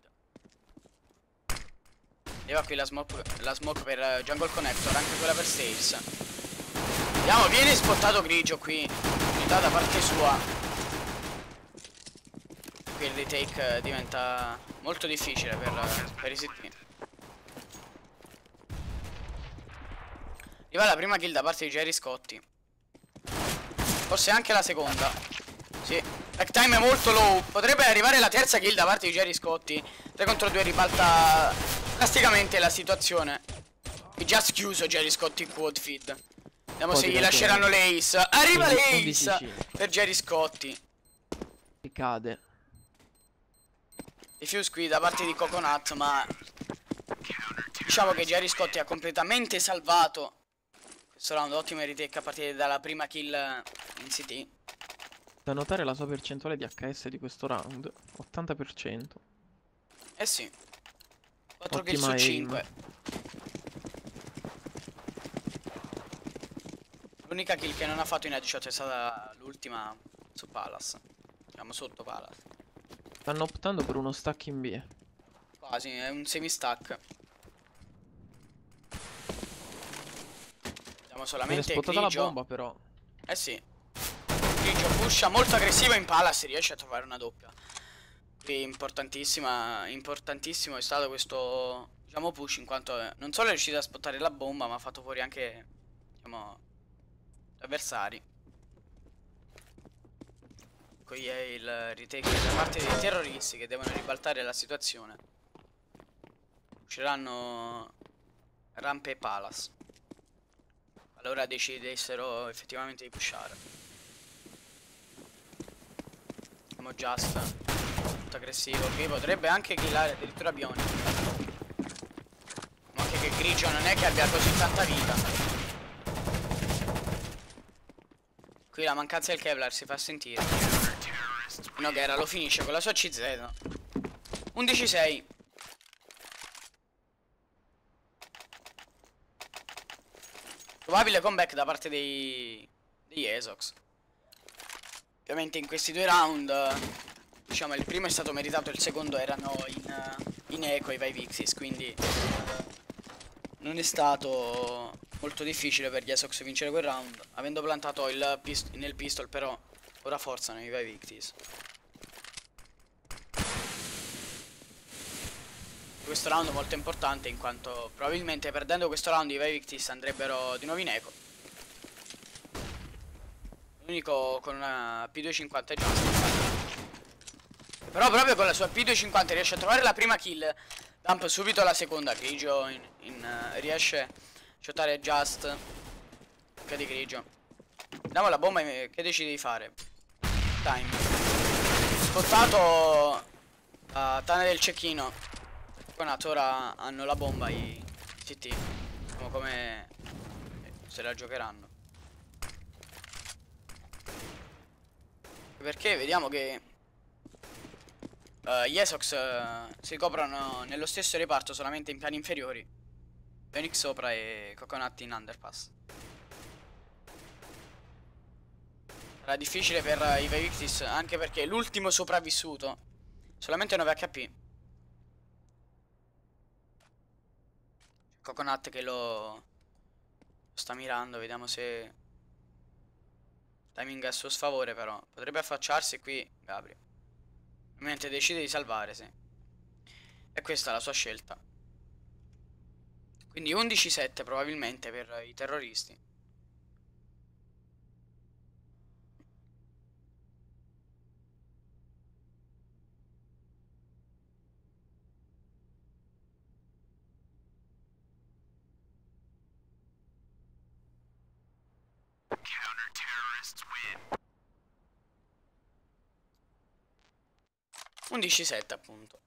Arriva qui la smoke, la smoke per Jungle Connector, anche quella per Stairs. Vediamo, viene spottato grigio qui, unità da parte sua. Qui il retake diventa molto difficile per, per i C T. Arriva la prima kill da parte di Jerry Scotti. Forse anche la seconda. Sì, back time è molto low. Potrebbe arrivare la terza kill da parte di Jerry Scotti. tre contro due ribalta drasticamente la situazione. È già schiuso Jerry Scotti in quad feed. Vediamo se gli lasceranno l'ace. Arriva l'ace per Jerry Scotti. E cade. Defuse qui da parte di Coconut, ma diciamo che Jerry Scotti ha completamente salvato questo round. Ottimo retake a partire dalla prima kill in C T. Da notare la sua percentuale di H S di questo round, ottanta per cento. Eh sì, quattro kill Ottima su aim. cinque. L'unica kill che non ha fatto in headshot è stata l'ultima su Palace. Diciamo sotto Palace. Stanno optando per uno stack in B. Quasi, è un semi-stack. Vediamo Viene solamente spottata la grigio. bomba però. Eh sì. Grigio pusha molto aggressivo in Palace, riesce a trovare una doppia. Qui importantissima, importantissimo è stato questo, diciamo, push, in quanto eh, non solo è riuscito a spottare la bomba, ma ha fatto fuori anche, diciamo, gli avversari. Qui è il retake da parte dei terroristi che devono ribaltare la situazione. Usciranno Rampe e Palace qualora decidessero effettivamente di pushare. Abbiamo Just molto aggressivo, qui potrebbe anche killare addirittura Bionic. Ma anche che grigio non è che abbia così tanta vita. Qui la mancanza del Kevlar si fa sentire. Noguera lo finisce con la sua C Z. undici sei. Probabile comeback da parte dei degli Esox. Ovviamente in questi due round, diciamo, il primo è stato meritato, il secondo erano in, in eco i Vae Victis, quindi non è stato molto difficile per gli Esox vincere quel round. Avendo plantato il pist nel pistol, però ora forzano i Vae Victis. Questo round è molto importante, in quanto probabilmente perdendo questo round i Vae Victis andrebbero di nuovo in eco. L'unico con una P duecentocinquanta è Just. Però proprio con la sua P duecentocinquanta riesce a trovare la prima kill. Dump subito la seconda. Grigio in, in, uh, riesce a shottare Just. Ok di Grigio. Diamo la bomba. Che decidi di fare? Time. Spottato la tana del cecchino. Con ora hanno la bomba i C T. Vediamo come se la giocheranno. Perché vediamo che uh, gli Esox uh, si coprono nello stesso reparto, solamente in piani inferiori. Phoenix sopra e Coconut in underpass. Sarà difficile per uh, i Vae Victis, anche perché l'ultimo sopravvissuto, solamente nove H P. Coconut che lo, lo sta mirando, vediamo se timing è a suo sfavore, però potrebbe affacciarsi qui Gabri. Ovviamente decide di salvare, sì. E questa è la sua scelta. Quindi undici sette probabilmente per i terroristi. undici sette appunto.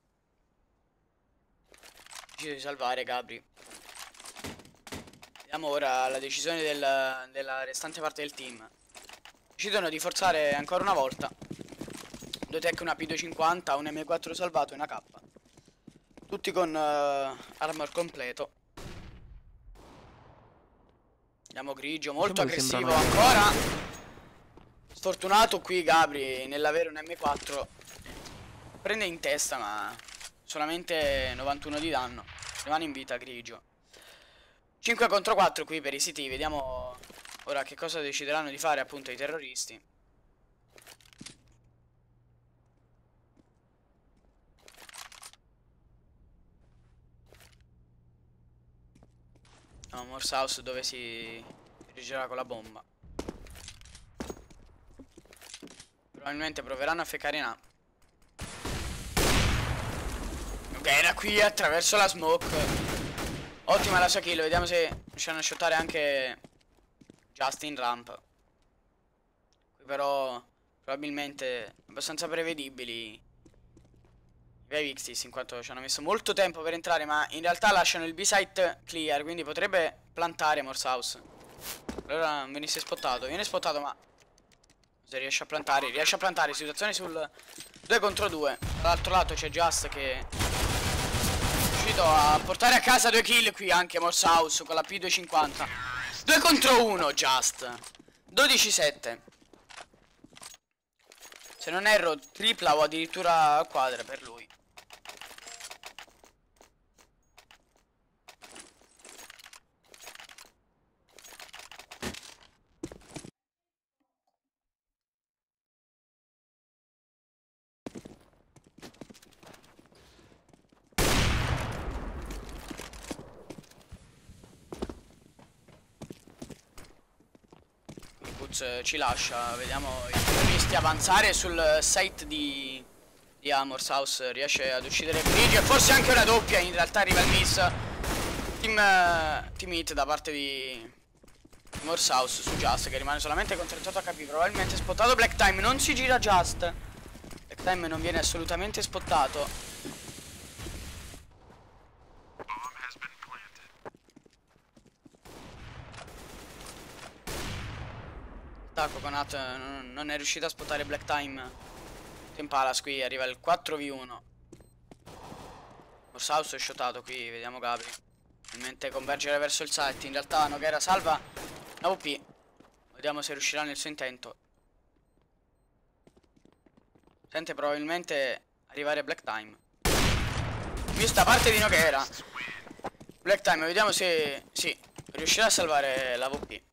Decide di salvare Gabri. Vediamo ora la decisione del, della restante parte del team. Decidono di forzare ancora una volta. Due tech, una P duecentocinquanta, un M quattro salvato e una K. Tutti con uh, armor completo. Vediamo Grigio, molto Diciamo che aggressivo sembrano- ancora. Sfortunato qui Gabri nell'avere un M quattro. Prende in testa ma solamente novantuno di danno. Rimane in vita Grigio. cinque contro quattro qui per i C T. Vediamo ora che cosa decideranno di fare appunto i terroristi. No, Morse House dove si dirigerà con la bomba. Probabilmente proveranno a feccare in A. Ok, era qui attraverso la smoke. Ottima la sua kill. Vediamo se riusciranno a shottare anche Just in ramp. Qui però probabilmente abbastanza prevedibili i Vae Victis, in quanto ci hanno messo molto tempo per entrare, ma in realtà lasciano il B-site clear, quindi potrebbe plantare Morse House. Allora non venisse spottato. Viene spottato ma se riesce a plantare, riesce a plantare. Situazione sul due contro due. Dall'altro lato c'è Just che è riuscito a portare a casa due kill. Qui anche Morse House con la P duecentocinquanta. due contro uno Just. dodici sette. Se non erro tripla o addirittura quadra per lui. Ci lascia, vediamo i terroristi avanzare sul site di, di Morse House. Riesce ad uccidere Grigio e forse anche una doppia. In realtà arriva il miss. Team, uh, team hit da parte di Morse House su Just, che rimane solamente con trentotto H P. Probabilmente spottato Black Time. Non si gira Just. Black Time non viene assolutamente spottato. Coconut non è riuscito a spottare Black Time. Tempalas qui arriva il quattro v uno. Morse House è shotato qui, vediamo Gabri. Finalmente convergere verso il site. In realtà Noguera salva A W P. Vediamo se riuscirà nel suo intento. Sente probabilmente arrivare Black Time. Vista parte di Noguera. Black Time, vediamo se sì, riuscirà a salvare l'A W P.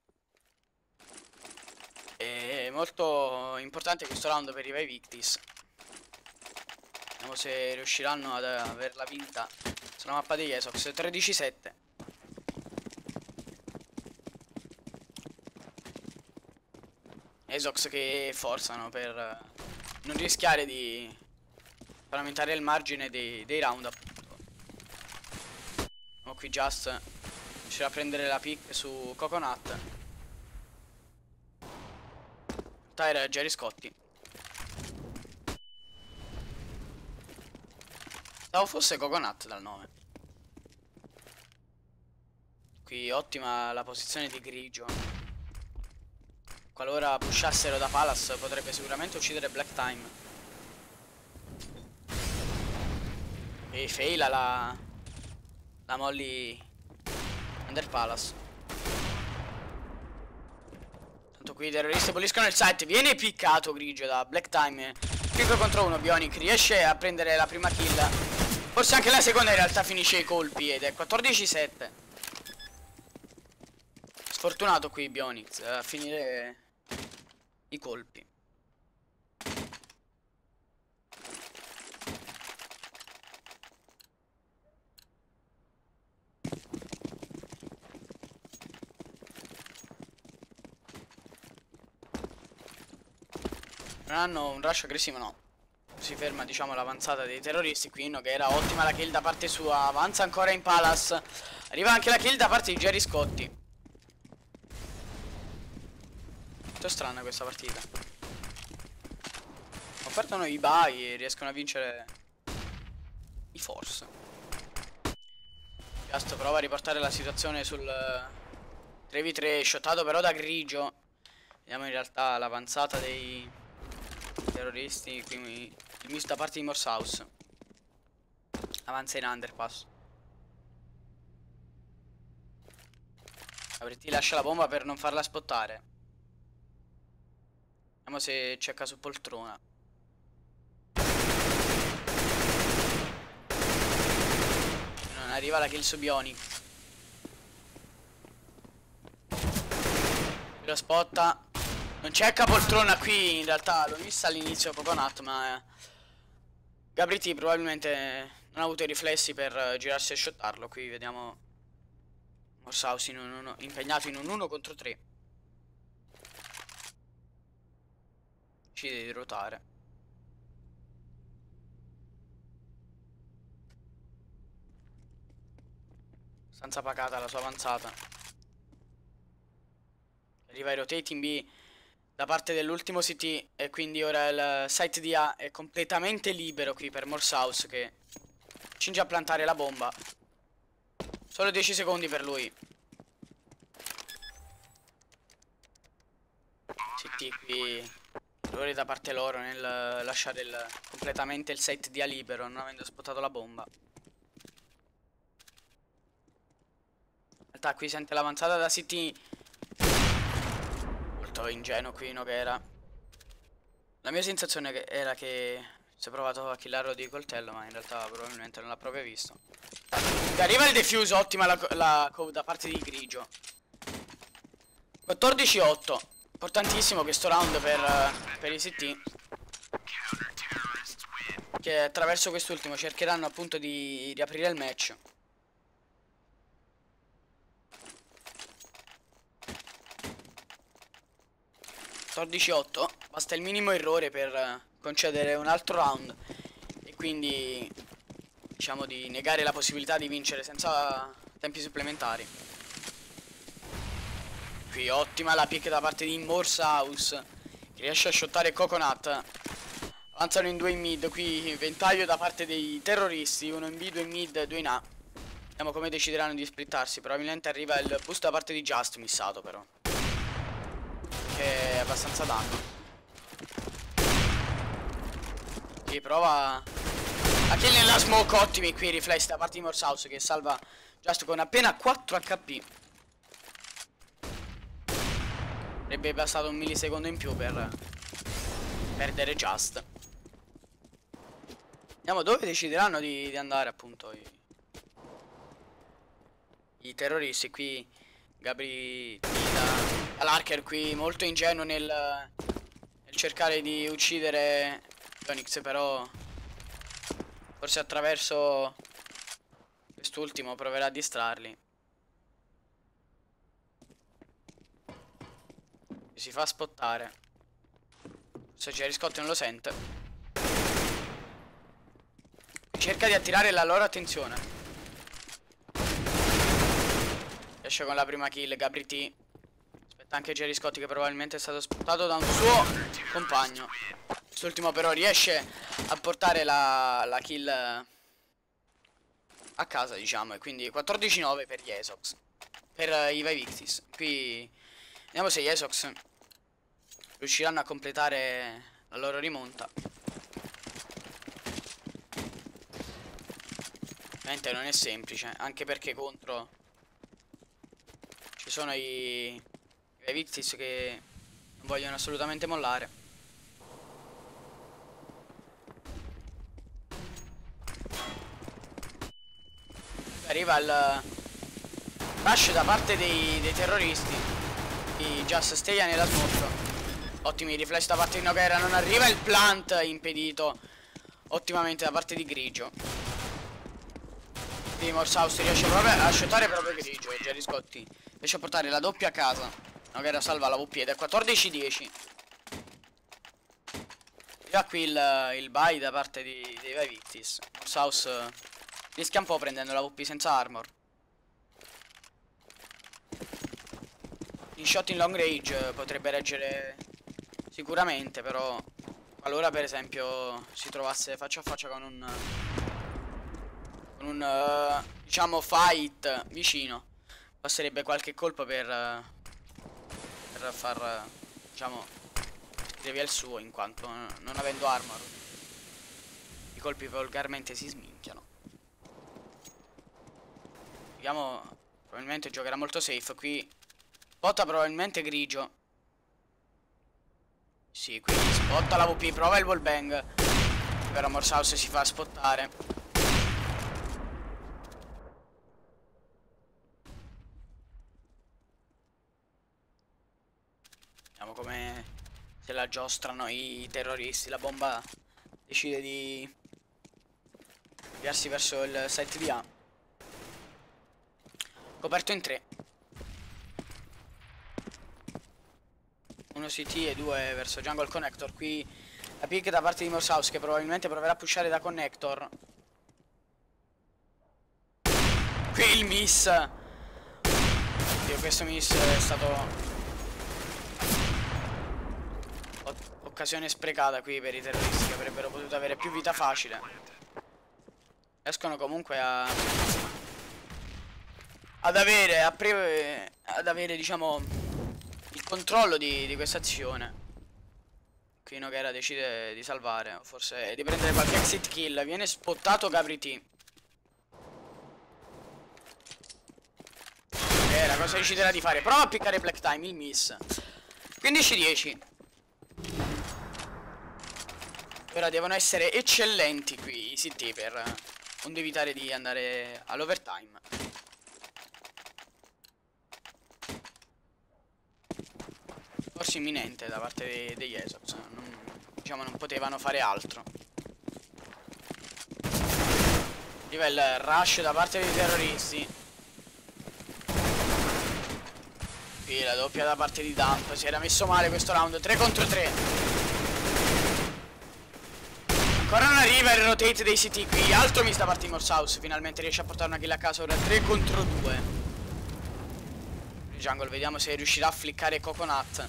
È molto importante questo round per i Vae Victis. Vediamo se riusciranno ad averla vinta sulla mappa degli Esox. tredici sette. Esox che forzano per non rischiare di per aumentare il margine dei, dei round appunto. Andiamo qui Just riuscirà a prendere la pick su Coconut. Tire Jerry Scotti. Stavo fosse Coconut dal nome. Qui ottima la posizione di Grigio. Qualora pushassero da Palace potrebbe sicuramente uccidere Black Time. E faila la La molly Under Palace. Tanto qui i terroristi puliscono il site. Viene piccato Grigio da Black Time. cinque contro uno. Bionic riesce a prendere la prima kill. Forse anche la seconda in realtà finisce i colpi. Ed è quattordici sette. Sfortunato qui Bionic a finire i colpi. Non hanno un rush aggressivo, no. Si ferma diciamo l'avanzata dei terroristi. Qui no, che era ottima la kill da parte sua. Avanza ancora in Palace. Arriva anche la kill da parte di Jerry Scotti. Molto strana questa partita. Offertano i Vae e riescono a vincere i Force. Just prova a riportare la situazione sul tre vu tre. Shottato però da Grigio. Vediamo in realtà l'avanzata dei terroristi. Qui il miss da parte di Morse House. Avanza in underpass. Avriti lascia la bomba per non farla spottare. Vediamo se cerca su poltrona. Non arriva la kill su Bionic. Lo spotta. Non cerca poltrona qui. In realtà l'ho vista all'inizio Coconut, ma eh, Gabriti probabilmente non ha avuto i riflessi per girarsi e shottarlo. Qui vediamo Morse House in un uno, impegnato in un uno contro tre. Decide di ruotare. Abbastanza pacata la sua avanzata. Arriva i rotating B da parte dell'ultimo C T. E quindi ora il site di A è completamente libero qui per Morse House, che cinge a plantare la bomba. Solo dieci secondi per lui. C T qui errore da parte loro nel lasciare il, completamente il site di A libero, non avendo spottato la bomba. In realtà qui sente l'avanzata da C T. Molto ingenuo qui no, che era. La mia sensazione era che si è provato a killarlo di coltello, ma in realtà probabilmente non l'ha proprio visto. E arriva il defuse, ottima la, la code da parte di Grigio. quattordici otto. Importantissimo questo round per, per i C T, che attraverso quest'ultimo cercheranno appunto di riaprire il match. quattordici otto. Basta il minimo errore per concedere un altro round e quindi diciamo di negare la possibilità di vincere senza tempi supplementari. Qui ottima la pick da parte di Morse House, che riesce a shottare Coconut. Avanzano in due in mid. Qui ventaglio da parte dei terroristi. Uno in B, due in mid, due in A. Vediamo come decideranno di splittarsi. Probabilmente arriva il boost da parte di Just, missato però, che è abbastanza danno. Qui prova a kill nella smoke. Ottimi qui i riflessi da parte di Morse House, che salva Just con appena quattro H P. Sarebbe passato un millisecondo in più per perdere Just. Vediamo dove decideranno di, di andare appunto i, i terroristi. Qui Gabri tira all'Archer qui molto ingenuo nel, nel cercare di uccidere Onyx, però forse attraverso quest'ultimo proverà a distrarli. Si fa spottare. Se Jerry Scott non lo sente. cerca di attirare la loro attenzione. Esce con la prima kill Gabri T. Aspetta anche Jerry Scotti, che probabilmente è stato spuntato da un suo compagno. Quest'ultimo però riesce a portare la, la kill a casa, diciamo. E quindi quattordici nove per gli Esox, per uh, i Vae Victis. Qui vediamo se gli Esox riusciranno a completare la loro rimonta. Ovviamente non è semplice, anche perché contro ci sono i, i Vae Victis che non vogliono assolutamente mollare. Arriva il rush da parte dei, dei terroristi. I Just Stay nella smoke. Ottimi rifletti da parte di Noguera. Non arriva il plant, impedito ottimamente da parte di Grigio. Quindi Morsaus riesce proprio a shottare proprio Grigio. E Jerry Scotti riesce a portare la doppia a casa. Noguera salva la V P ed è quattordici dieci. Già qui il, il buy da parte di, dei Vae Victis. Morsaus rischia un po' prendendo la V P senza armor. In shot in long range potrebbe reggere sicuramente, però qualora per esempio si trovasse faccia a faccia con un con un uh, diciamo fight vicino, passerebbe qualche colpo per uh, per far uh, diciamo via il suo, in quanto non avendo armor i colpi volgarmente si sminchiano. Vediamo, probabilmente giocherà molto safe qui. Spotta probabilmente Grigio. Sì, quindi spotta la V P, prova il wallbang. Però Morsaus si fa spottare. Vediamo come se la giostrano i terroristi. La bomba decide di avviarsi verso il site di A. Coperto in tre. Uno C T e due verso Jungle Connector. Qui la pick da parte di Morsaus, che probabilmente proverà a pushare da Connector. Qui il miss. Dio, questo miss è stato occasione sprecata qui per i terroristi, che avrebbero potuto avere più vita facile. Riescono comunque a ad avere a pre ad avere diciamo il controllo di, di questa azione. Qui Noguera decide di salvare, o forse di prendere qualche exit kill. Viene spottato Gabri T. Noguera cosa deciderà di fare? Prova a piccare Black Time, il miss. quindici dieci. Ora devono essere eccellenti qui i C T per onde evitare di andare all'overtime. Forse imminente da parte dei, degli Esox. Non, diciamo non potevano fare altro. Arriva il rush da parte dei terroristi. Qui la doppia da parte di Dump. Si era messo male questo round. tre contro tre. Ancora non arriva il rotate dei C T qui. Altro miss da parte di Morsaus. Finalmente riesce a portare una kill a casa. Ora tre contro due. Il jungle, vediamo se riuscirà a fliccare Coconut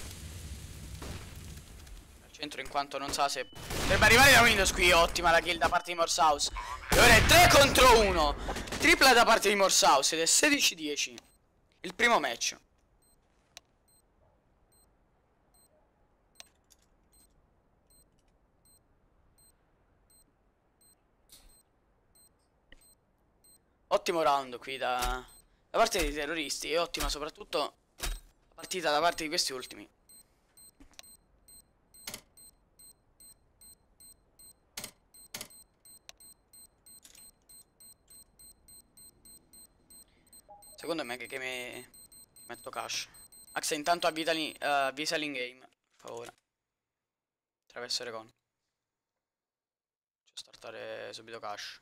centro, in quanto non sa se potrebbe arrivare da Windows. Qui ottima la kill da parte di Morsaus. E ora è tre contro uno. Tripla da parte di Morsaus ed è sedici dieci il primo match. Ottimo round qui da, da parte dei terroristi. E ottima soprattutto la partita da parte di questi ultimi. Secondo me che, che mi metto cash. Axe intanto avvisa uh, l'ingame. Per favore. Attraverso Recon. Faccio startare subito cash.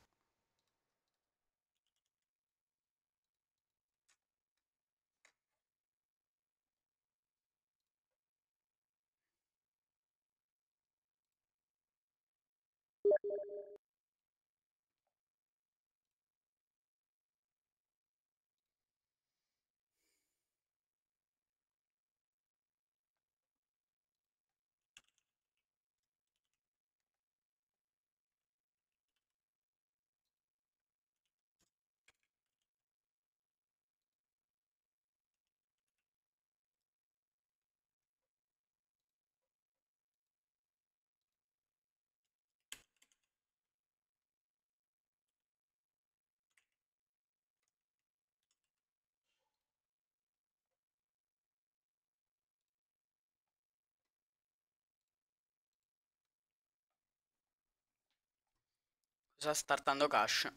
Sta startando cash.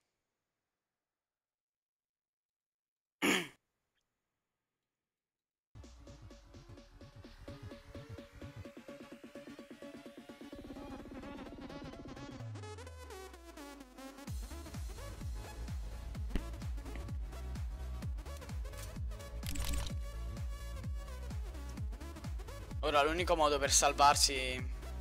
Ora l'unico modo per salvarsi...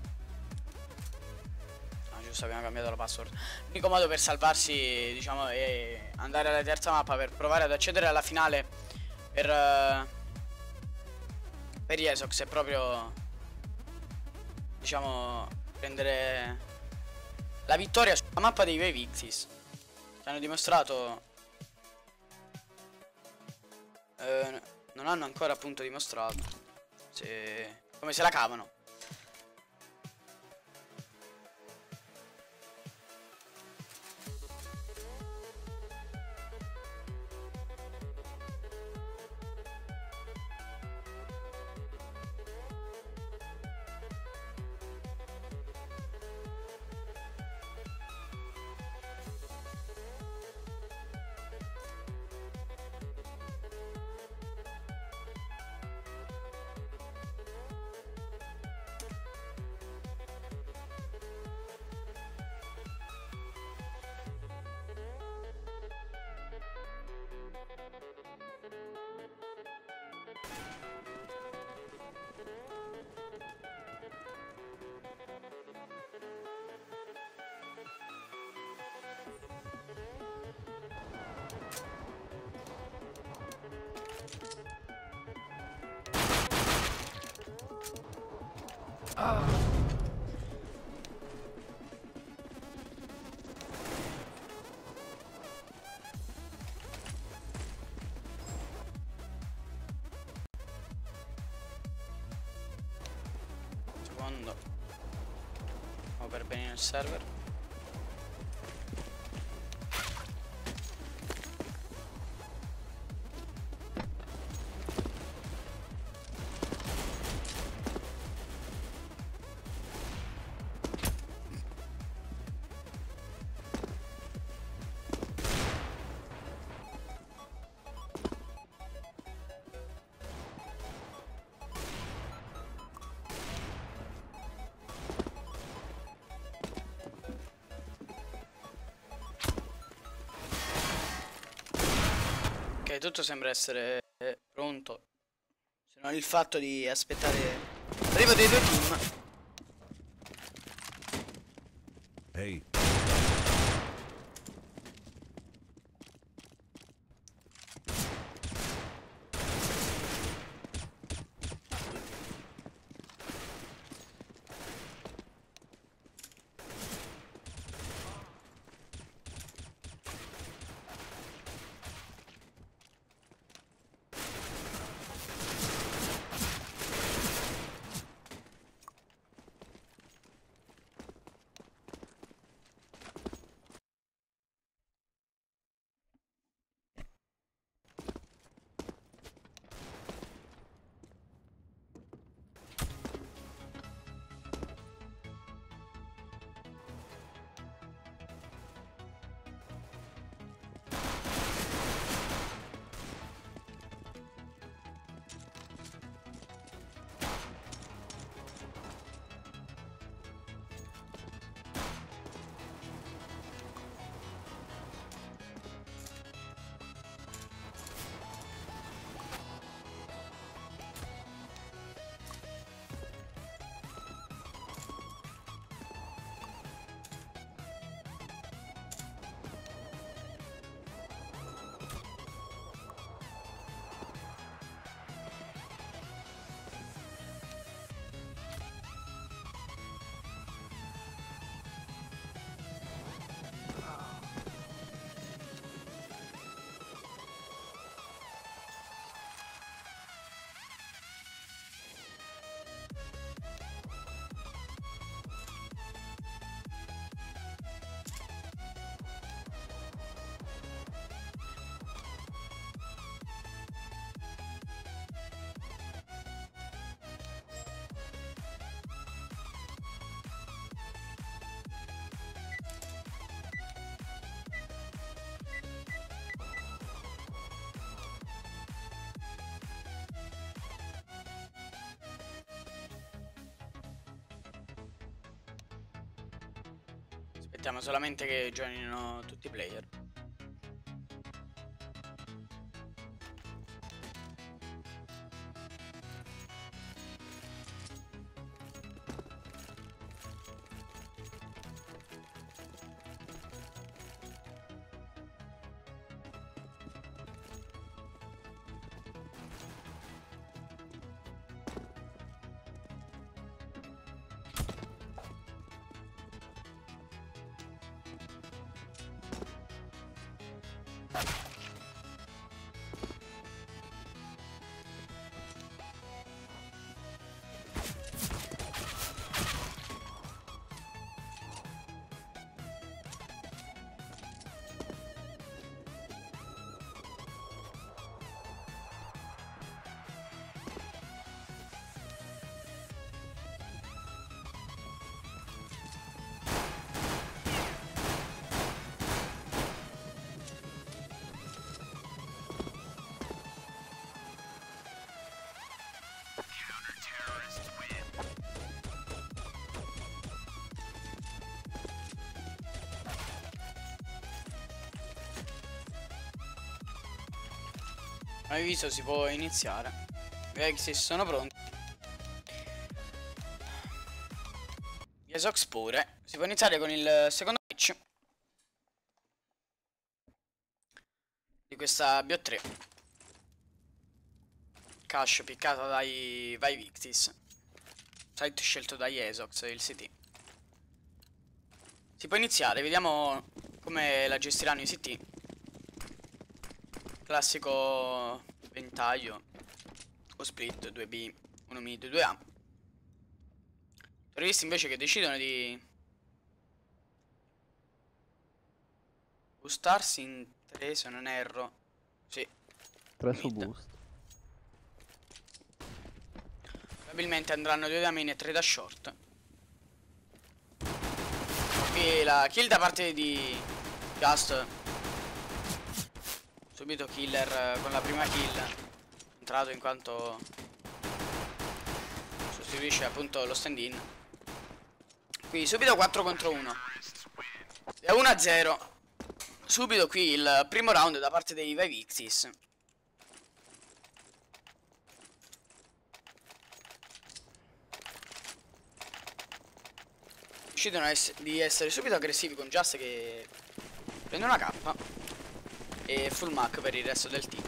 Ah, giusto, abbiamo cambiato la password. L'unico modo per salvarsi, diciamo, è andare alla terza mappa per provare ad accedere alla finale per... Uh, per Esox è proprio... diciamo, prendere la vittoria sulla mappa dei Vae Victis. Che hanno dimostrato... Eh, non hanno ancora appunto dimostrato se... come se la cavano. Ah. Secondo. Vado per bene nel server. Ok, tutto sembra essere pronto. Se non il fatto di aspettare l'arrivo dei due team. Hey. Aspettiamo solamente che joinino tutti i player. Come visto si può iniziare. Vae Victis sono pronti. Esox pure. Si può iniziare con il secondo match di questa B O tre. Cash piccata dai Vae Victis. Site scelto dagli Esox, il C T. Si può iniziare, vediamo come la gestiranno i C T. Classico ventaglio o split, due B, uno mid, due A. Terroristi invece che decidono di boostarsi in tre, se non erro. Sì, tre su mid. boost. Probabilmente andranno due da main e tre da short. Qui la kill da parte di Just. Subito killer con la prima kill. Entrato in quanto sostituisce appunto lo stand in. Qui subito quattro contro uno. È uno a zero. Subito qui il primo round da parte dei Vae Victis. Decidono di essere subito aggressivi con Just che prende una K e full mac per il resto del team.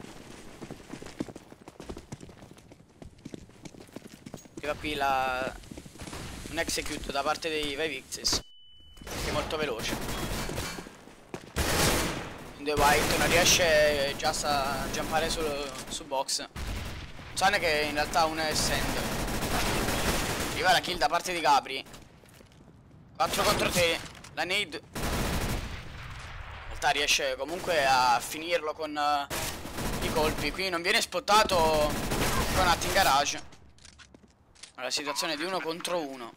Arriva qui la un execute da parte dei Vae Victis, che è molto veloce. In The White non riesce Just a jumpare su, su box. Sanne che in realtà uno è send. Arriva la kill da parte di Gabri. quattro contro te. La nade riesce comunque a finirlo con uh, i colpi. Qui non viene spottato con At in garage. La situazione è di uno contro uno.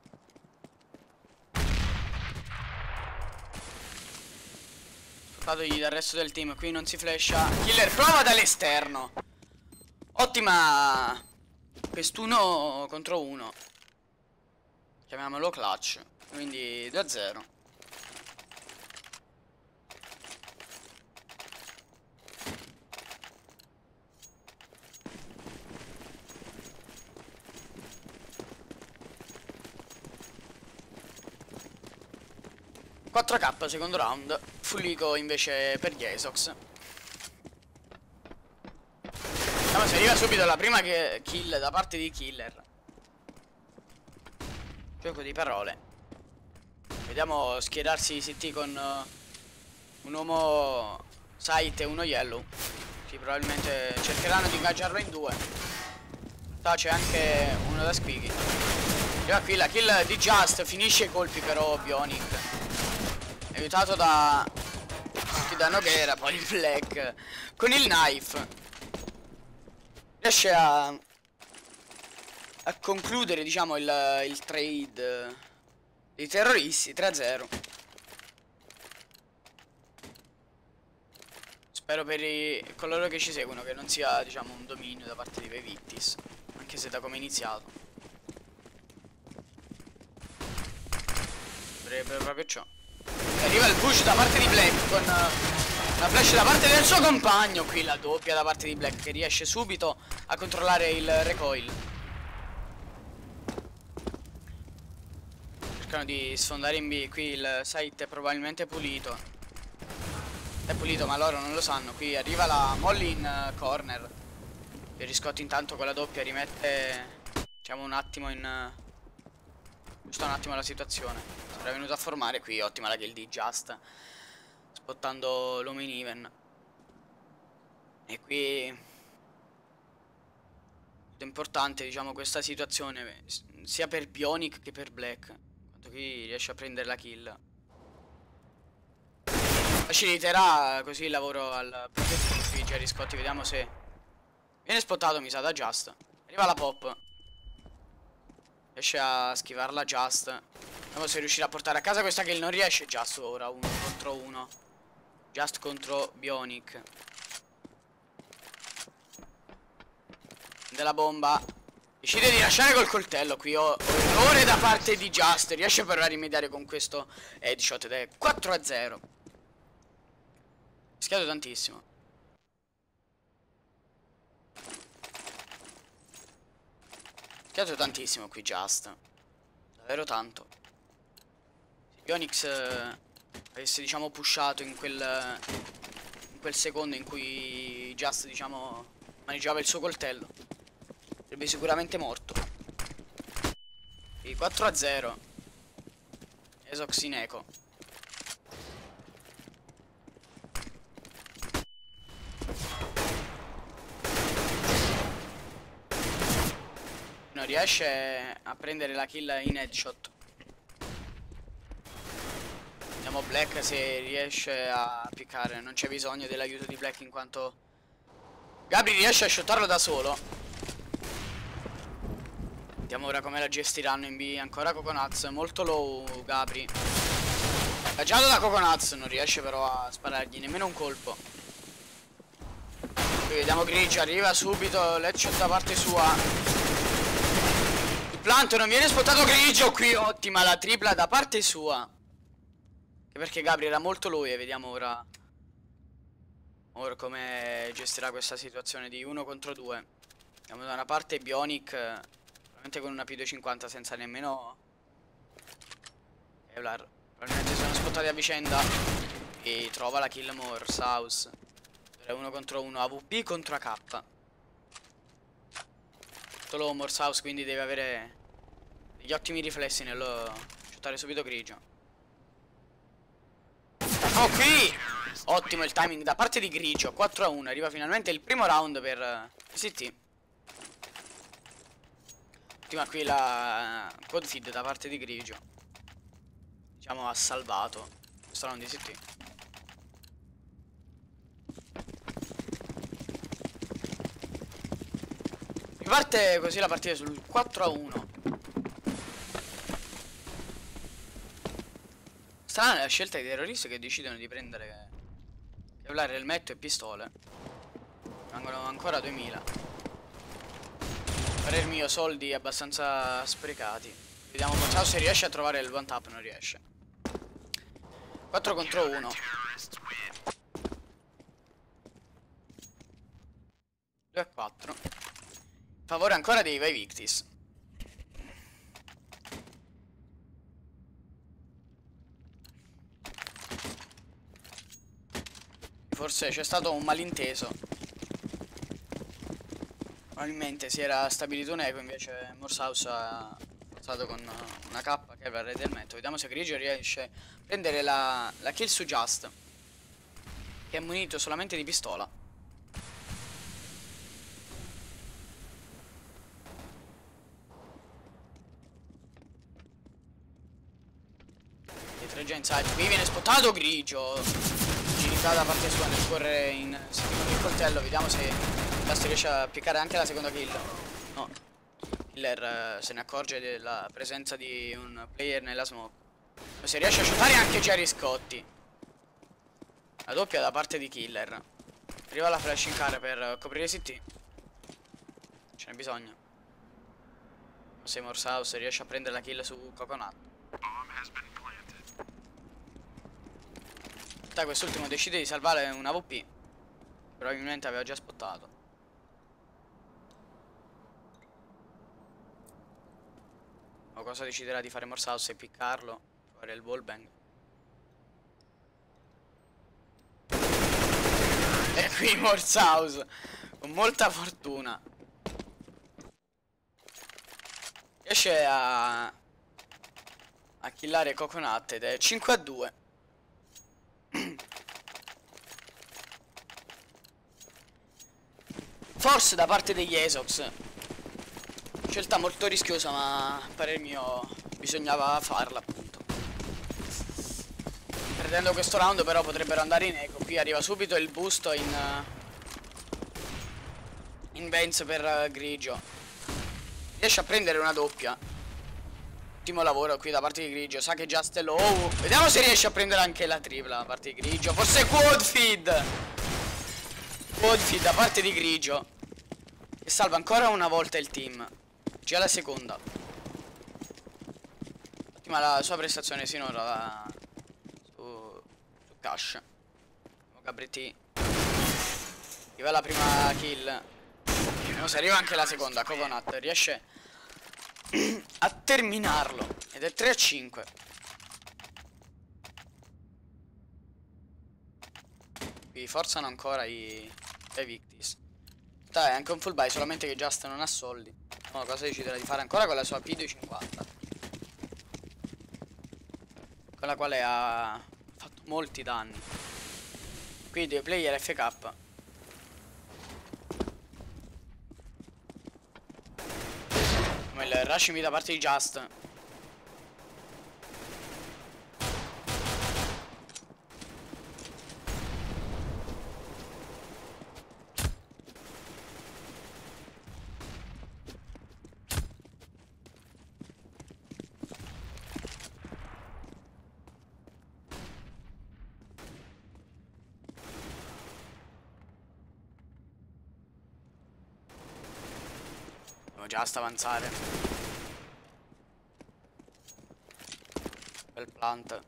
Spottatogli dal resto del team. Qui non si flasha. Killer prova dall'esterno. Ottima quest'uno contro uno. Chiamiamolo clutch. Quindi due a zero. quattro K secondo round. Full eco invece per gli Esox. Vediamo se arriva subito la prima kill da parte di Killer. Gioco di parole. Vediamo schierarsi i C T con uh, un uomo site e uno yellow. Sì, probabilmente cercheranno di ingaggiarlo in due. Ah, c'è anche uno da squighi. Arriva qui la kill di Just. Finisce i colpi però Bionic, aiutato da da Noghera, poi il Black con il knife riesce a a concludere, diciamo, il, il trade dei terroristi. Tre a zero. Spero per i, coloro che ci seguono che non sia, diciamo, un dominio da parte di Vae Victis, anche se da come è iniziato. Sembrerebbe proprio ciò. E arriva il push da parte di Black con uh, una flash da parte del suo compagno. Qui la doppia da parte di Black che riesce subito a controllare il recoil. Cercano di sfondare in B. Qui il site è probabilmente pulito. È pulito ma loro non lo sanno. Qui arriva la Molly in uh, corner. Jerry Scott intanto con la doppia rimette, diciamo, un attimo in giusto un attimo la situazione. Si era venuto a formare. Qui ottima la kill di Just, spottando l'uomo in even. E qui è importante, diciamo, questa situazione sia per Bionic che per Black, quanto qui riesce a prendere la kill. Faciliterà così il lavoro al proprio team. Qui Jerry Scott, vediamo se viene spottato, mi sa, da Just. Arriva la pop. Riesce a schivarla Just. Vediamo se riuscirà a portare a casa questa kill. Non riesce Just ora. Uno contro uno. Just contro Bionic. Della bomba. Decide di lasciare col coltello. Qui ho errore da parte di Just. Riesce però a rimediare con questo headshot ed è quattro a zero. Rischiato tantissimo. Rischiato tantissimo qui Just. Davvero tanto. Se Bionix eh, avesse, diciamo, pushato in quel in quel secondo in cui Just, diciamo, maneggiava il suo coltello, sarebbe sicuramente morto. E quattro a zero. Esox in eco. Non riesce a prendere la kill in headshot. Vediamo Black se riesce a piccare. Non c'è bisogno dell'aiuto di Black in quanto Gabri riesce a shottarlo da solo. Vediamo ora come la gestiranno in B. Ancora Coconuts, molto low Gabri. Caggiato da Coconuts, non riesce però a sparargli nemmeno un colpo. Qui vediamo Grigio, arriva subito l'headshot da parte sua. Plant non viene spottato Grigio. Qui ottima la tripla da parte sua. Che perché Gabri era molto low e vediamo ora Ora come gestirà questa situazione di uno contro due. Abbiamo da una parte Bionic, probabilmente con una P duecentocinquanta senza nemmeno Kevlar. Probabilmente sono spottati a vicenda. E trova la kill Morse House. È uno contro uno, A V P contro A K. Solo Morse House quindi deve avere degli ottimi riflessi nello shottare subito Grigio. Oh, qui ottimo il timing da parte di Grigio. Quattro a uno, arriva finalmente il primo round per S T. Ottima qui la code feed da parte di Grigio. Diciamo ha salvato questo round di S T. Riparte così la partita sul quattro a uno. Strana la scelta dei terroristi che decidono di prendere Kevlar, elmetto e pistole. Rimangono ancora duemila. Per il mio soldi abbastanza sprecati. Vediamo Monzao se riesce a trovare il one tap. Non riesce. quattro contro uno. due a quattro. Favore ancora dei Vae Victis. Forse c'è stato un malinteso. Probabilmente si era stabilito un eco, invece Morse House ha passato con una K che va del metto. Vediamo se Grigio riesce a prendere la, la kill su Just, che è munito solamente di pistola. E tre già inside. Qui viene spottato Grigio. Da parte sua nel correre in con il coltello. Vediamo se Just riesce a piccare anche la seconda kill. No, Killer uh, se ne accorge della presenza di un player nella smoke. Se riesce a shootare anche Jerry Scotti. La doppia da parte di Killer. Arriva la flash in car per coprire C T. Ce n'è bisogno. Se Morse House riesce a prendere la kill su Coconut. realtà quest'ultimo decide di salvare una A W P. Probabilmente aveva già spottato. O cosa deciderà di fare Morsaus e piccarlo, fare il wallbang. E qui Morsaus con molta fortuna riesce a a killare Coconut ed è cinque a due. Forse da parte degli Esox, scelta molto rischiosa, ma a parer mio bisognava farla, appunto. Perdendo questo round però potrebbero andare in eco. Qui arriva subito il boost in in Vance per Grigio. Riesce a prendere una doppia. Ottimo lavoro qui da parte di Grigio. Sa che Just è low. Vediamo se riesce a prendere anche la tripla da parte di Grigio. Forse quad feed. Quad feed da parte di Grigio, e salva ancora una volta il team. Già la seconda. Ottima la sua prestazione sinora da... su... su Cash. Gabretti. Arriva la prima kill. Vediamo se arriva anche la seconda. Coconut riesce a terminarlo ed è tre a cinque. Qui forzano ancora i Vae Victis. Dai, è anche un full buy, solamente che Just non ha soldi. No, cosa deciderà di fare ancora con la sua P duecentocinquanta, con la quale ha fatto molti danni. Qui due player F K. Come il rush da parte di Just. Just avanzare. Bel plant.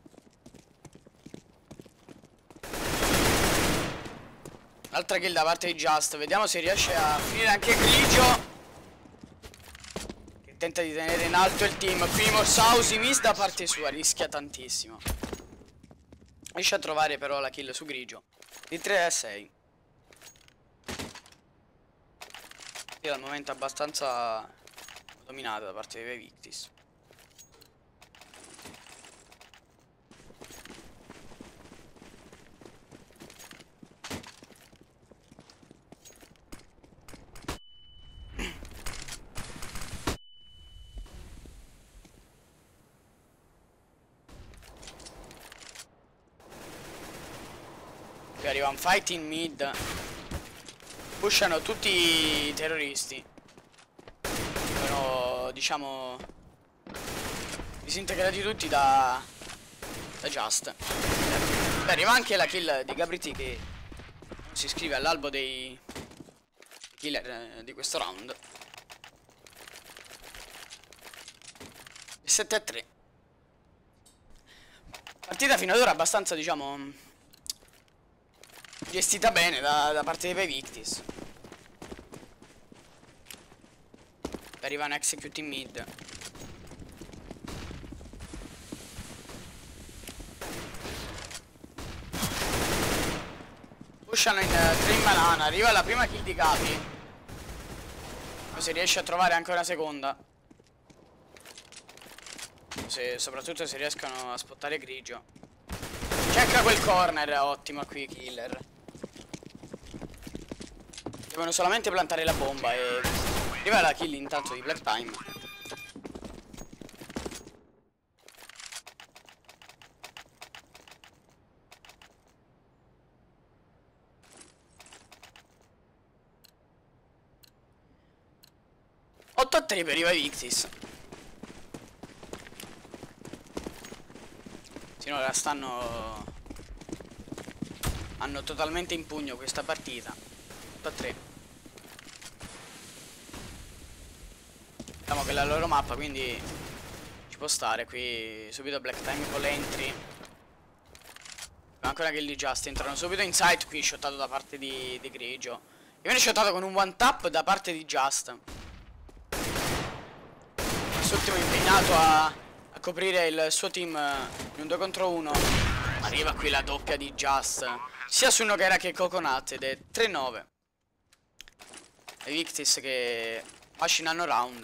Un'altra kill da parte di Just. Vediamo se riesce a finire anche Grigio, che tenta di tenere in alto il team. Qui Morsausi miss da parte sua. Rischia tantissimo. Riesce a trovare però la kill su Grigio di tre a sei. Al momento abbastanza dominata da parte dei Vae Victis. Qui arriva un fight in mid. Pushano tutti i terroristi. Sono, diciamo, disintegrati tutti da da Just. Beh, arriva anche la kill di Gabretti, che si iscrive all'albo dei killer di questo round. sette a tre. Partita fino ad ora abbastanza, diciamo, gestita bene da, da parte dei Vae Victis. Arriva un execute in mid. Pushano in tre in banana. Arriva la prima kill di Capi. Poi si riesce a trovare anche una seconda. Se, soprattutto se riescono a spottare Grigio. Cerca quel corner. Ottimo qui killer. Devono solamente plantare la bomba e arriva la kill intanto di Black Time. otto a tre per i Vae Victis. Sinora stanno... hanno totalmente in pugno questa partita. otto a tre. Diciamo che la loro mappa, quindi ci può stare. Qui subito Black Time con l'entry. Ancora che lì Just entrano subito inside. Qui shottato da parte di, di Grigio. E viene shottato con un one tap da parte di Just. Quest'ultimo impegnato a, a coprire il suo team in un due contro uno. Arriva qui la doppia di Just, sia su Noguera che Coconut, ed è tre nove. E Victis che macinano round.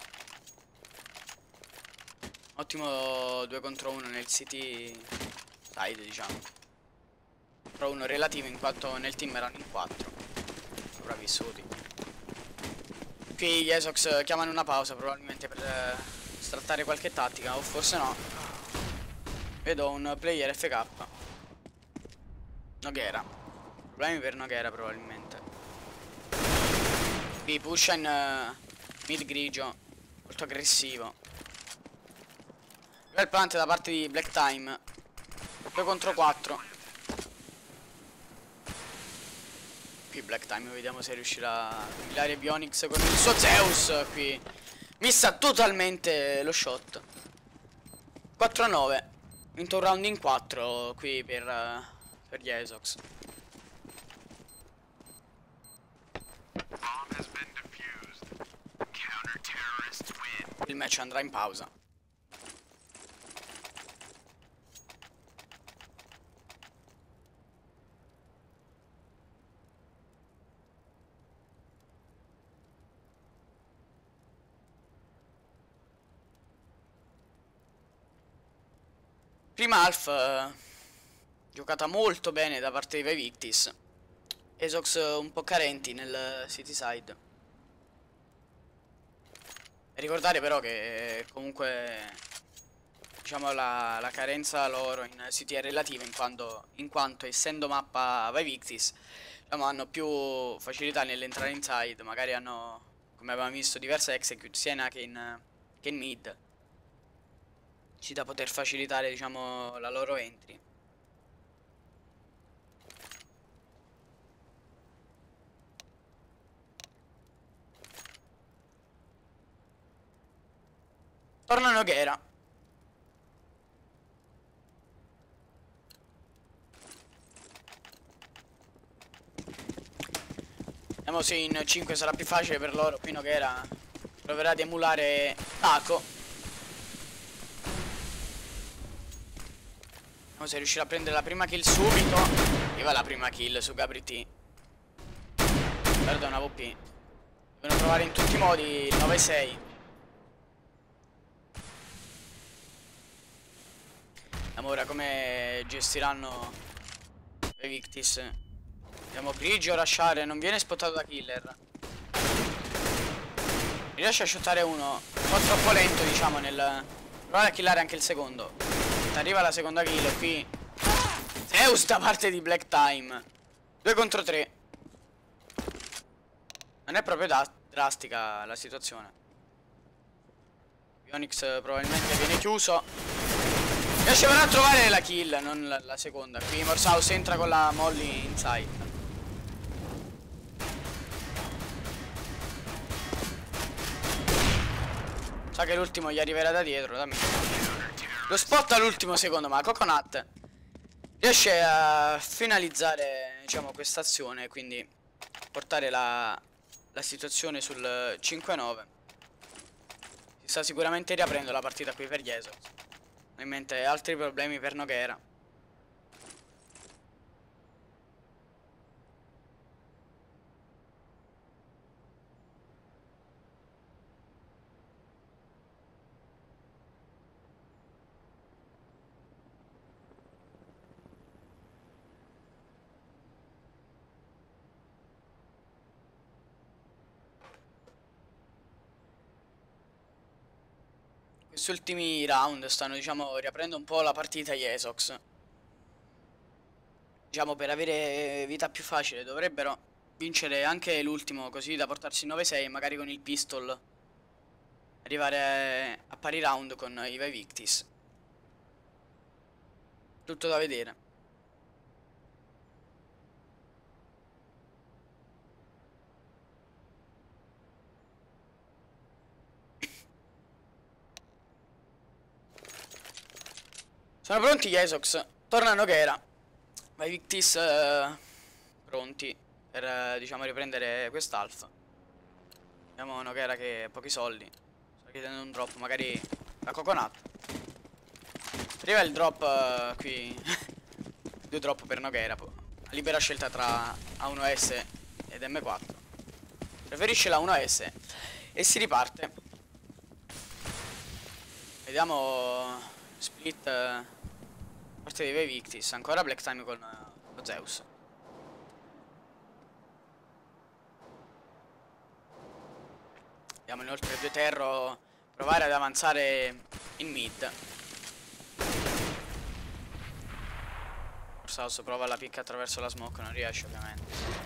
Ottimo due contro uno nel city side, diciamo. Pro uno relativo in quanto nel team erano in quattro sopravvissuti. Qui gli Esox chiamano una pausa probabilmente per eh, strattare qualche tattica, o forse no. Vedo un player F K. Noguera. Problemi per Noguera probabilmente. Qui pusha in uh, mid grigio, molto aggressivo. Bel plant da parte di Black Time. due contro quattro. Qui Black Time, vediamo se riuscirà a brillare Bionix con il suo Zeus. Qui missa totalmente lo shot. quattro a nove. Vinto un round in quattro qui per, uh, per gli Esox. Il match andrà in pausa. Prima half uh, giocata molto bene da parte di Vae Victis. Esox uh, un po' carenti nel uh, city side. E ricordare però che comunque diciamo la, la carenza loro in city è relativa, in quanto, in quanto essendo mappa Vae Victis diciamo, hanno più facilità nell'entrare inside. Magari hanno, come abbiamo visto, diverse execute sia in A che in, che in mid, ci da poter facilitare diciamo la loro entry. Torna Noguera. Vediamo se in cinque sarà più facile per loro. Qui Noguera proverà ad emulare Taco. Se riuscirà a prendere la prima kill subito. Arriva la prima kill su Gabri T. Perde una V P. Devono provare in tutti i modi il nove sei. Vediamo ora come gestiranno le Victis. Vediamo Grigio rushare. Non viene spottato da killer. Riesce a shottare uno un po' troppo lento diciamo nel provare a killare anche il secondo. Arriva la seconda kill qui. Zeus da parte di Black Time. due contro tre. Non è proprio drastica la situazione. Bionix probabilmente viene chiuso. Riesce però a trovare la kill, non la, la seconda. Qui Morsaus entra con la Molly inside. Sa che l'ultimo gli arriverà da dietro. Dammi. Lo spot all'ultimo secondo, ma Coconut riesce a finalizzare diciamo questa azione, quindi portare la, la situazione sul cinque nove. Si sta sicuramente riaprendo la partita qui per gli Esox. Ho in mente altri problemi per Noguera. Questi ultimi round stanno diciamo riaprendo un po' la partita gli Esox. Diciamo per avere vita più facile dovrebbero vincere anche l'ultimo, così da portarsi nove sei e magari con il pistol arrivare a pari round con i Vae Victis. Tutto da vedere. Sono pronti gli Esox. Torna Noguera. Vae Victis eh, pronti per eh, diciamo riprendere quest'alfa. Abbiamo Noguera che ha pochi soldi. Sta chiedendo un drop, magari la coconut. Arriva il drop eh, qui. Due drop per Noguera. Libera scelta tra A uno S ed M quattro. Preferisce la uno S e si riparte. Vediamo split eh, parte dei Vae Victis. Ancora Black Time con uh, Zeus. Vediamo inoltre due Terro provare ad avanzare in mid. Forse prova la picca attraverso la smoke, non riesce ovviamente.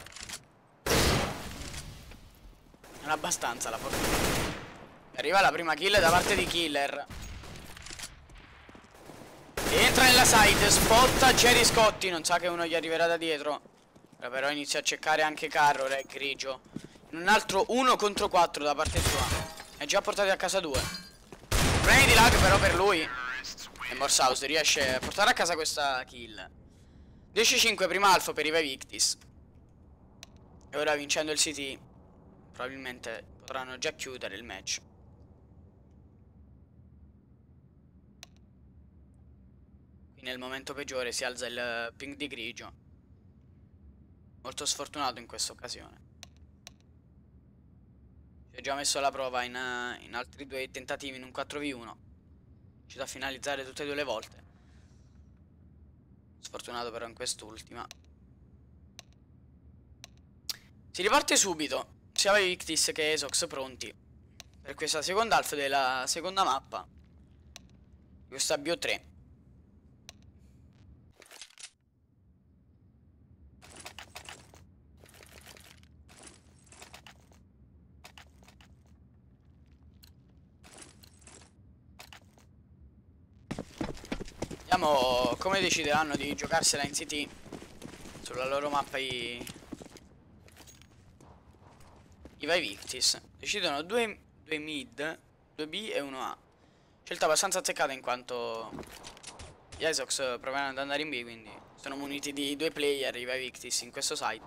Non abbastanza la fortuna. Arriva la prima kill da parte di Killer. Entra nella side, spotta Jerry Scotti, non sa che uno gli arriverà da dietro. Ora però inizia a cercare anche Carro, re grigio. In un altro uno contro quattro da parte sua. È già portato a casa due. Problemi di lag però per lui. E Morsaus riesce a portare a casa questa kill. dieci cinque prima alfa per i Vae Victis. E ora vincendo il C T probabilmente potranno già chiudere il match. Qui nel momento peggiore si alza il ping di grigio. Molto sfortunato in questa occasione. Si è già messo alla prova in, in altri due tentativi in un quattro vu uno. Riuscito a finalizzare tutte e due le volte. Sfortunato però in quest'ultima. Si riparte subito. Sia Vae Victis che Esox pronti per questa seconda half della seconda mappa. Questa B O tre. Vediamo come decideranno di giocarsela in C T. Sulla loro mappa i I Vae Victis decidono due, due mid, due B e uno A. Scelta abbastanza azzeccata in quanto gli Esox provano ad andare in B, quindi sono muniti di due player i Vae Victis in questo site.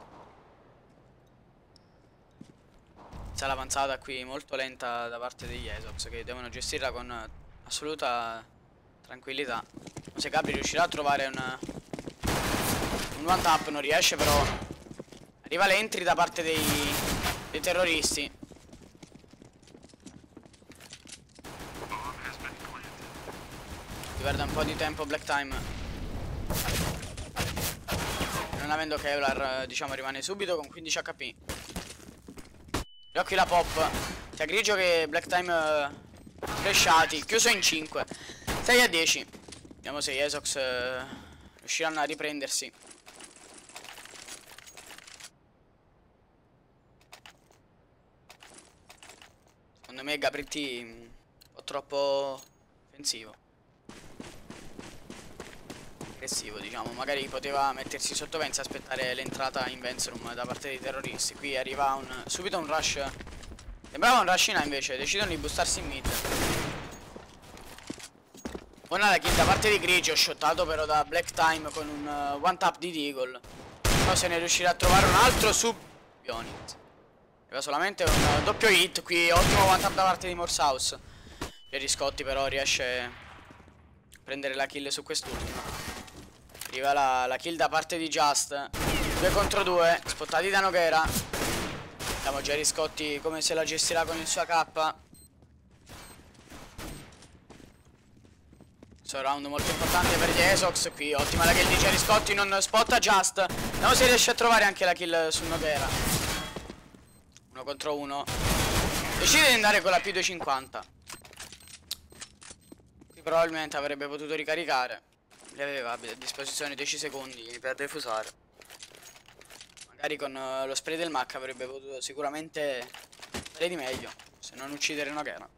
C'è l'avanzata qui molto lenta da parte degli Esox che devono gestirla con assoluta tranquillità. Non se Gabri riuscirà a trovare un, un one tap, non riesce però. Arriva l'entry da parte dei, dei terroristi. Si perde un po' di tempo Black Time. Non avendo Kevlar, diciamo, rimane subito con quindici H P. E qui la pop. Sia grigio che Black Time flashati. Chiuso in cinque. sei a dieci. Vediamo se gli Esox eh, riusciranno a riprendersi. Secondo me Gabritti un po' troppo offensivo. Aggressivo, diciamo. Magari poteva mettersi sotto Vence e aspettare l'entrata in Venserum da parte dei terroristi. Qui arriva un, subito un rush. Sembrava un rush in A, invece decidono di bustarsi in mid. Buona la kill da parte di grigio, shottato però da Black Time con un uh, one tap di Deagle. Poi se ne riuscirà a trovare un altro su Bionit. Aveva solamente un uh, doppio hit. Qui ottimo one tap da parte di Morsaus. Jerry Scotti però riesce a prendere la kill su quest'ultimo. Arriva la, la kill da parte di Just. due contro due, spottati da Noguera. Vediamo Jerry Scotti come se la gestirà con il suo A K. Questo round molto importante per gli Esox. Qui ottima la kill di Jerry Scotti, non spotta Just. Vediamo se riesce a trovare anche la kill su Noguera. Uno contro uno. Decide di andare con la P duecentocinquanta. Qui probabilmente avrebbe potuto ricaricare. Li aveva a disposizione dieci secondi per defusare. Magari con uh, lo spray del Mac avrebbe potuto sicuramente fare di meglio, se non uccidere Noguera.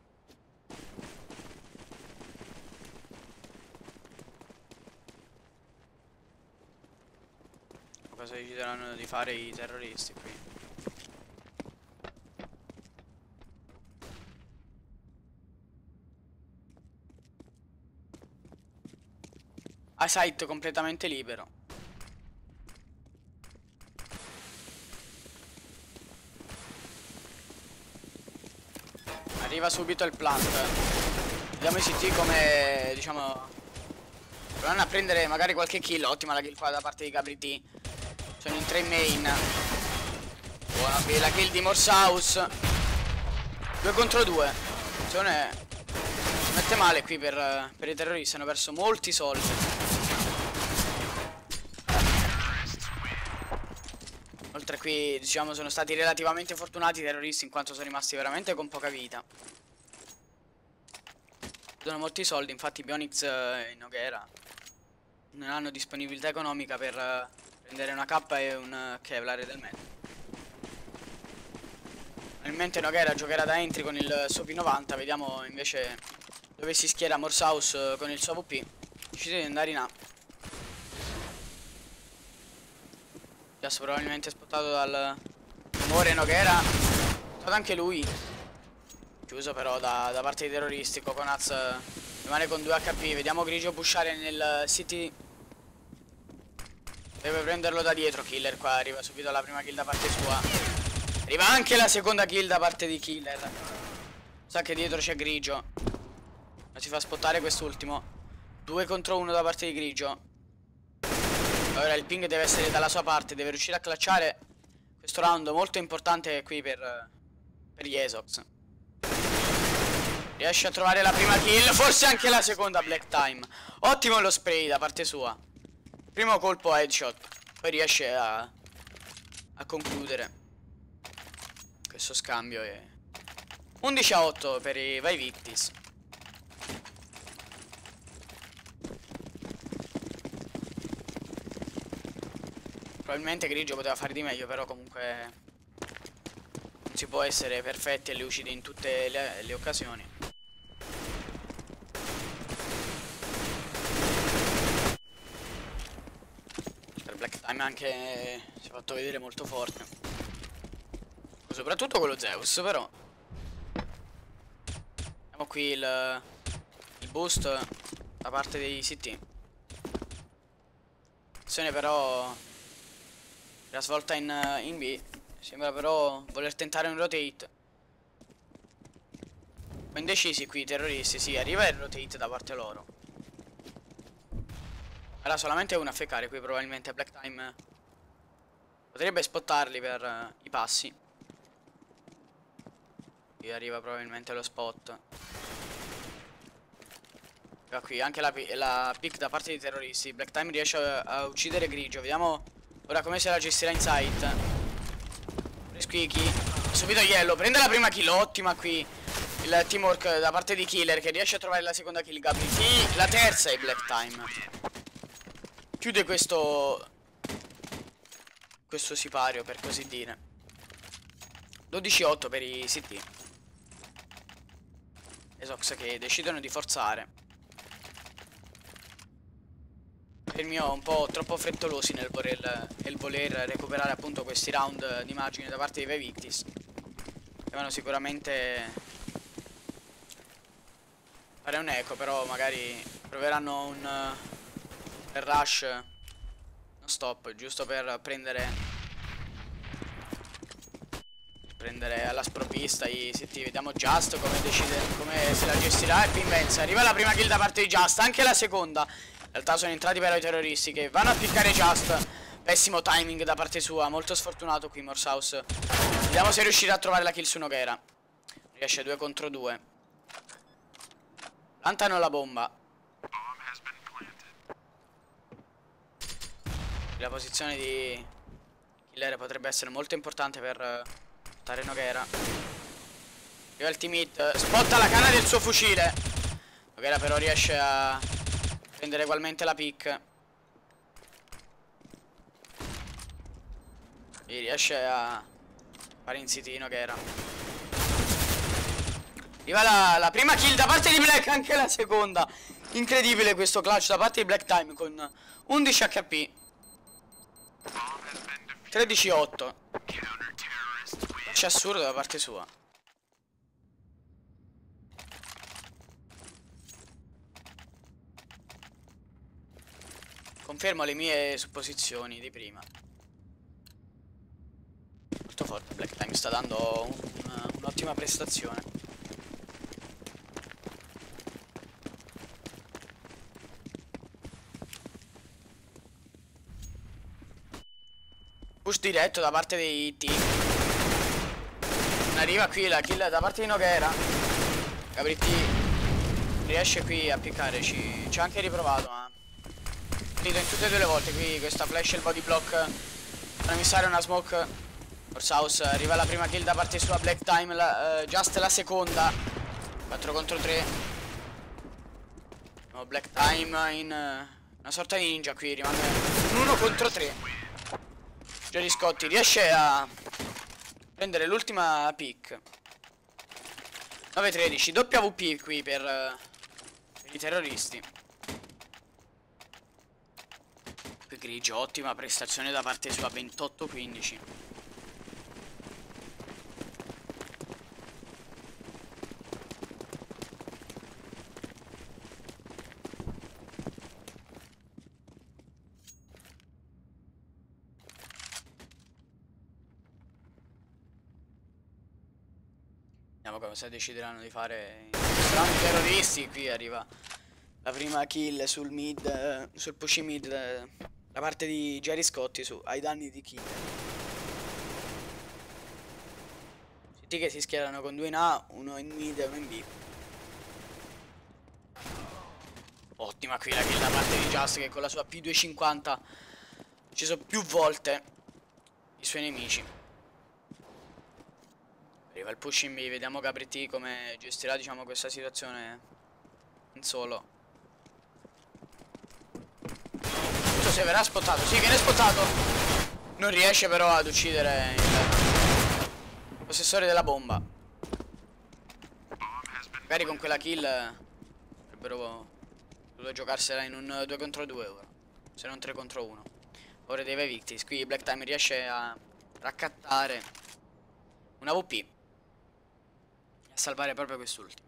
Cosa decideranno di fare i terroristi qui? A site completamente libero. arriva subito il plant. Vediamo i C T come, diciamo, provano a prendere magari qualche kill. Ottima la kill qua da parte di Gabri T. Sono in tre in main. Buona qui la kill di Morsaus. Due contro due. Attenzione, si mette male qui per, per i terroristi. Hanno perso molti soldi. Oltre qui, diciamo, sono stati relativamente fortunati i terroristi in quanto sono rimasti veramente con poca vita. Sono molti soldi, infatti Bionix e Noguera non hanno disponibilità economica per uh, prendere una K e un uh, Kevlar del mezzo. Probabilmente Noguera giocherà da entry con il suo P novanta, vediamo invece dove si schiera Morsaus uh, con il suo A V P. Decide di andare in A. Adesso probabilmente spottato dal rumore Noguera. Spottato anche lui. Chiuso però da, da parte dei terroristi. Coconuts rimane con due H P. Vediamo Grigio pushare nel city. Deve prenderlo da dietro. Killer qua arriva subito la prima kill da parte sua. Arriva anche la seconda kill da parte di Killer. Sa che dietro c'è Grigio. Ma si fa spottare quest'ultimo. Due contro uno da parte di Grigio. Ora il ping deve essere dalla sua parte. Deve riuscire a clutchare questo round molto importante qui per, per gli Esox. Riesce a trovare la prima kill. Forse anche la seconda Black Time. Ottimo lo spray da parte sua. Primo colpo headshot. Poi riesce a, a concludere questo scambio. E undici a otto per i Vae Victis. Probabilmente Grigio poteva fare di meglio, però comunque non si può essere perfetti e lucidi in tutte le, le occasioni. Per Black Time anche si è fatto vedere molto forte. Soprattutto quello Zeus, però. Abbiamo qui il, il boost da parte dei C T. Attenzione però. La svolta in, in B. Sembra però voler tentare un rotate. Ma indecisi qui i terroristi. Sì, arriva il rotate da parte loro. Era solamente uno a feccare qui. Probabilmente Black Time potrebbe spottarli per uh, i passi. Qui arriva probabilmente lo spot. Arriva qui anche la, la pick da parte dei terroristi. Black Time riesce a, a uccidere Grigio. Vediamo ora come se la gestirà in sight. Squeaky. Subito Yellow. Prende la prima kill. Ottima qui il teamwork da parte di Killer, che riesce a trovare la seconda kill. Gabri T. La terza è Black Time. Chiude questo Questo sipario, per così dire. dodici a otto per i C T. Esox che decidono di forzare. Il mio un po' troppo frettolosi nel voler, nel voler recuperare appunto questi round di margine da parte dei Vae Victis. Devono sicuramente fare un eco, però magari proveranno un, un rush, no stop, giusto per prendere prendere alla sprovvista i C T. Vediamo Just come decide, come se la gestirà, e Pinvenza. Arriva la prima kill da parte di Just, anche la seconda. In realtà sono entrati però i terroristi che vanno a piccare Just. Pessimo timing da parte sua, molto sfortunato qui Morsaus. Vediamo se riuscirà a trovare la kill su Noguera. Riesce due contro due. Plantano la bomba. La posizione di Killer potrebbe essere molto importante per stare Noguera. Arriva il team hit, spotta la canna del suo fucile. Noguera però riesce a prendere ugualmente la pick. E riesce a fare in city Noguera. Arriva la, la prima kill da parte di Black, anche la seconda. Incredibile questo clutch da parte di Black Time con undici H P. tredici a otto. C'è assurdo da parte sua. Confermo le mie supposizioni di prima. Molto forte Black Time, sta dando un'ottima un prestazione. Push diretto da parte dei T. Non arriva qui la kill da parte di Noghera. Gabri T riesce qui a piccarci. Ci ha anche riprovato, ma finito in tutte e due le volte. Qui questa flash e il body block. Una missare, una smoke. Force House arriva la prima kill da parte sua. Black Time la, uh, Just la seconda. quattro contro tre. No, Black Time in uh, una sorta di ninja qui. Rimane un uno contro tre. Jerry Scotti riesce a prendere l'ultima pick. nove tredici. Doppia V P qui per, uh, per i terroristi. Qui grigio, ottima prestazione da parte sua. Ventotto quindici. Vediamo cosa decideranno di fare i strani terroristi. Qui arriva la prima kill sul mid, eh, sul push mid, eh, da parte di Jerry Scotti su, ai danni di Killer. C T che si schierano con due in A, uno in mid e uno in B. Ottima qui la kill da parte di Just, che con la sua P duecentocinquanta ha ucciso più volte i suoi nemici. Arriva il push in B, vediamo Gabri T come gestirà, diciamo, questa situazione in solo. Non so se verrà spottato, sì, viene spottato. Non riesce però ad uccidere il possessore della bomba. Magari con quella kill avrebbero dovuto giocarsela in un due contro due ora, se non tre contro uno. Ora dei Vae Victis. Qui Black Time riesce a raccattare una V P e a salvare proprio quest'ultimo.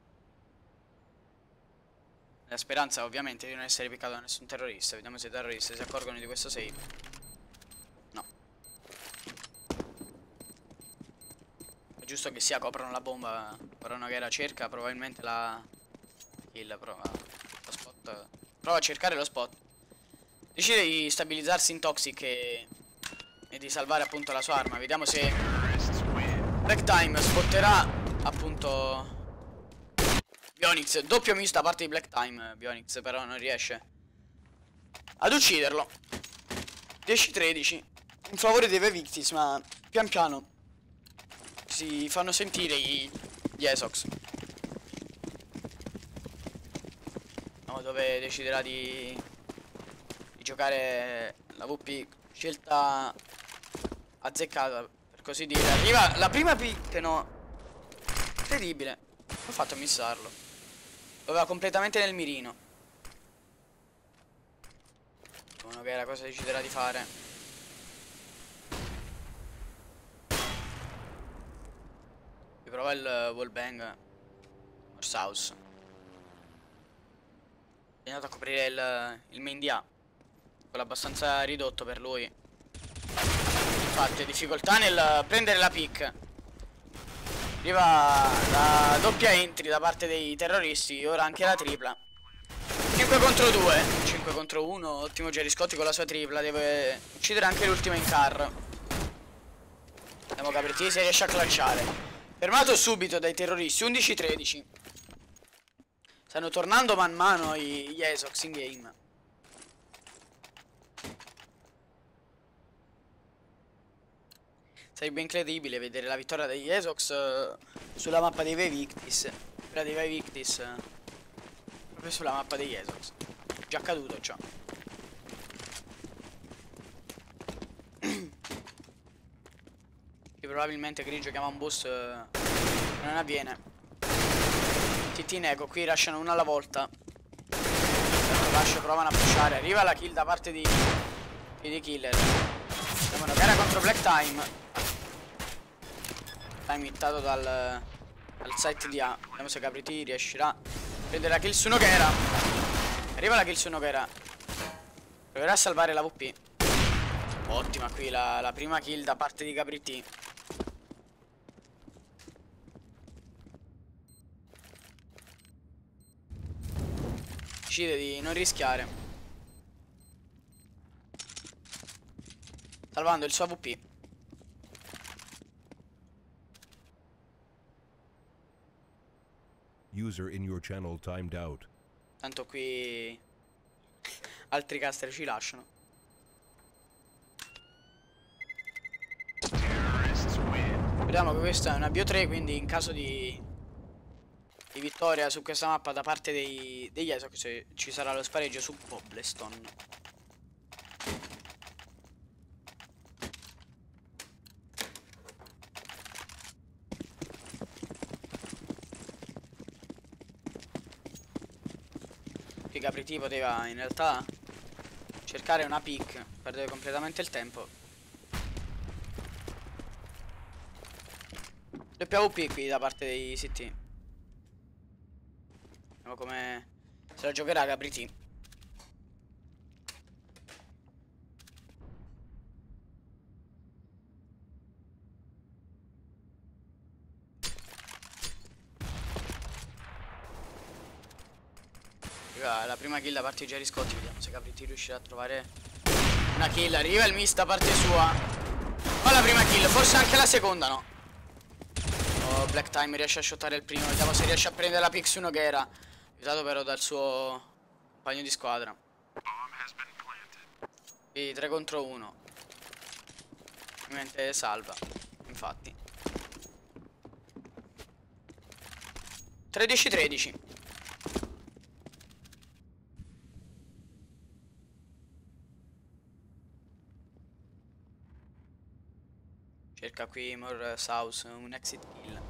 La speranza ovviamente di non essere piccato da nessun terrorista. Vediamo se i terroristi si accorgono di questo save. No. È giusto che sia, coprono la bomba. Però una gara cerca probabilmente la kill. Prova lo spot. Prova a cercare lo spot. Decide di stabilizzarsi in Toxic e, e di salvare appunto la sua arma. Vediamo se Black Time spotterà appunto Bionix. Doppio miss da parte di Black Time. Bionix però non riesce ad ucciderlo. dieci tredici in favore dei Vae Victis, ma pian piano si fanno sentire gli, gli Esox. Vediamo dove deciderà di, di giocare la V P. Scelta azzeccata, per così dire. Arriva la prima pick, no. Incredibile. Ho fatto a missarlo. Lo aveva completamente nel mirino. Uno che era cosa deciderà di fare. Vi prova il wallbang. Force House. È andato a coprire il, il main D A. Quello abbastanza ridotto per lui. Infatti difficoltà nel prendere la pick. Arriva la doppia entry da parte dei terroristi. Ora anche la tripla. Cinque contro due. Cinque contro uno. Ottimo Jerry Scotti con la sua tripla. Deve uccidere anche l'ultima in car. Vediamo Gabri T se riesce a clutchare. Fermato subito dai terroristi. Undici tredici. Stanno tornando man mano gli Esox in game. Sarebbe incredibile vedere la vittoria degli Esox uh, sulla mappa dei Vae Victis. Quella dei Vae Victis uh, proprio sulla mappa degli Esox. Già accaduto ciò. E probabilmente grigio chiama un boss, uh, non avviene. T T Nego qui lasciano una alla volta. Lascia, provano a pushare. Arriva la kill da parte di di Killer. Siamo una gara contro Black Time. Time hittato dal, dal site di A. Vediamo se Gabri T riuscirà a prendere la kill su Noghera. Arriva la kill su Noghera. Proverà a salvare la V P. Ottima qui la, la prima kill da parte di Gabri T. Decide di non rischiare. salvando il suo A W P. User in your channel timed out. Tanto qui altri caster ci lasciano. Vediamo che questa è una bio tre, quindi in caso di, di vittoria su questa mappa da parte dei, degli Esox ci sarà lo spareggio su Cobblestone. Qui Capriti poteva in realtà cercare una pick, perdere completamente il tempo. Doppia A W P qui da parte dei C T. Vediamo come se la giocherà Capriti. La prima kill da parte di Jerry Scotti. Vediamo se Capriti riuscirà a trovare una kill. Arriva il miss da parte sua. Ma la prima kill, forse anche la seconda no. Oh, Black Time riesce a shottare il primo. Vediamo se riesce a prendere la pick su uno che era aiutato però dal suo compagno di squadra. Quindi tre contro uno. Ovviamente salva. Infatti tredici tredici. Cerca qui More South un exit kill.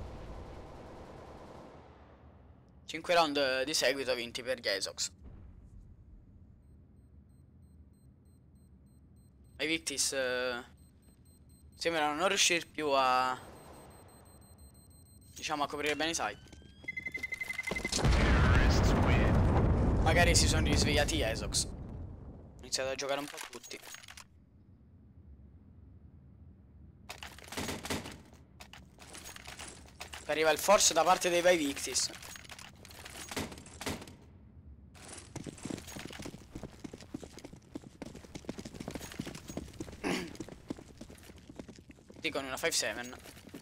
cinque round di seguito vinti per gli Esox. Vae Victis eh, sembrano non riuscire più a, diciamo, a coprire bene i site. Magari si sono risvegliati gli Esox. Hanno iniziato a giocare un po' tutti. Arriva il force da parte dei Vae Victis. Con una cinque sette.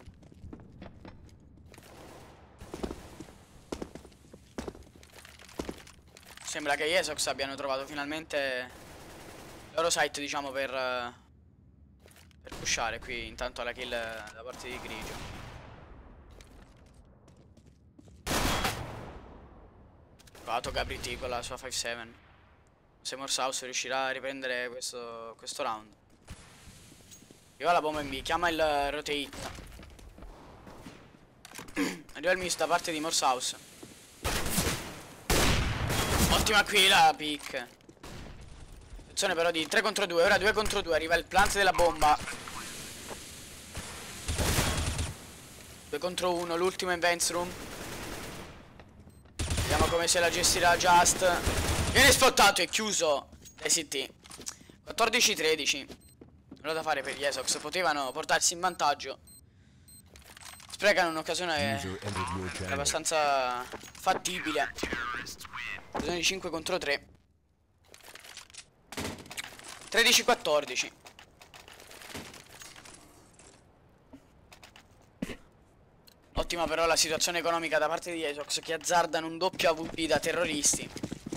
Sembra che gli Esox abbiano trovato finalmente il loro site, diciamo, per per pushare qui intanto la kill da parte di Grigio. Provato Capriti con la sua cinque sette. Se Morsaus riuscirà a riprendere questo, questo round. Arriva la bomba in B, chiama il rotate. Arriva il miss da parte di Morsaus. Ottima qui la pick. Attenzione però di tre contro due, ora due contro due. Arriva il plant della bomba. due contro uno, l'ultimo in Vents Room. Vediamo come se la gestirà Just. Viene spottato e chiuso dai C T. quattordici tredici. Nulla da fare per gli Esox. Potevano portarsi in vantaggio. Sprecano un'occasione abbastanza fattibile. Occasione di cinque contro tre. tredici quattordici. Ottima però la situazione economica da parte di Esox, che azzardano un doppio A W P da terroristi.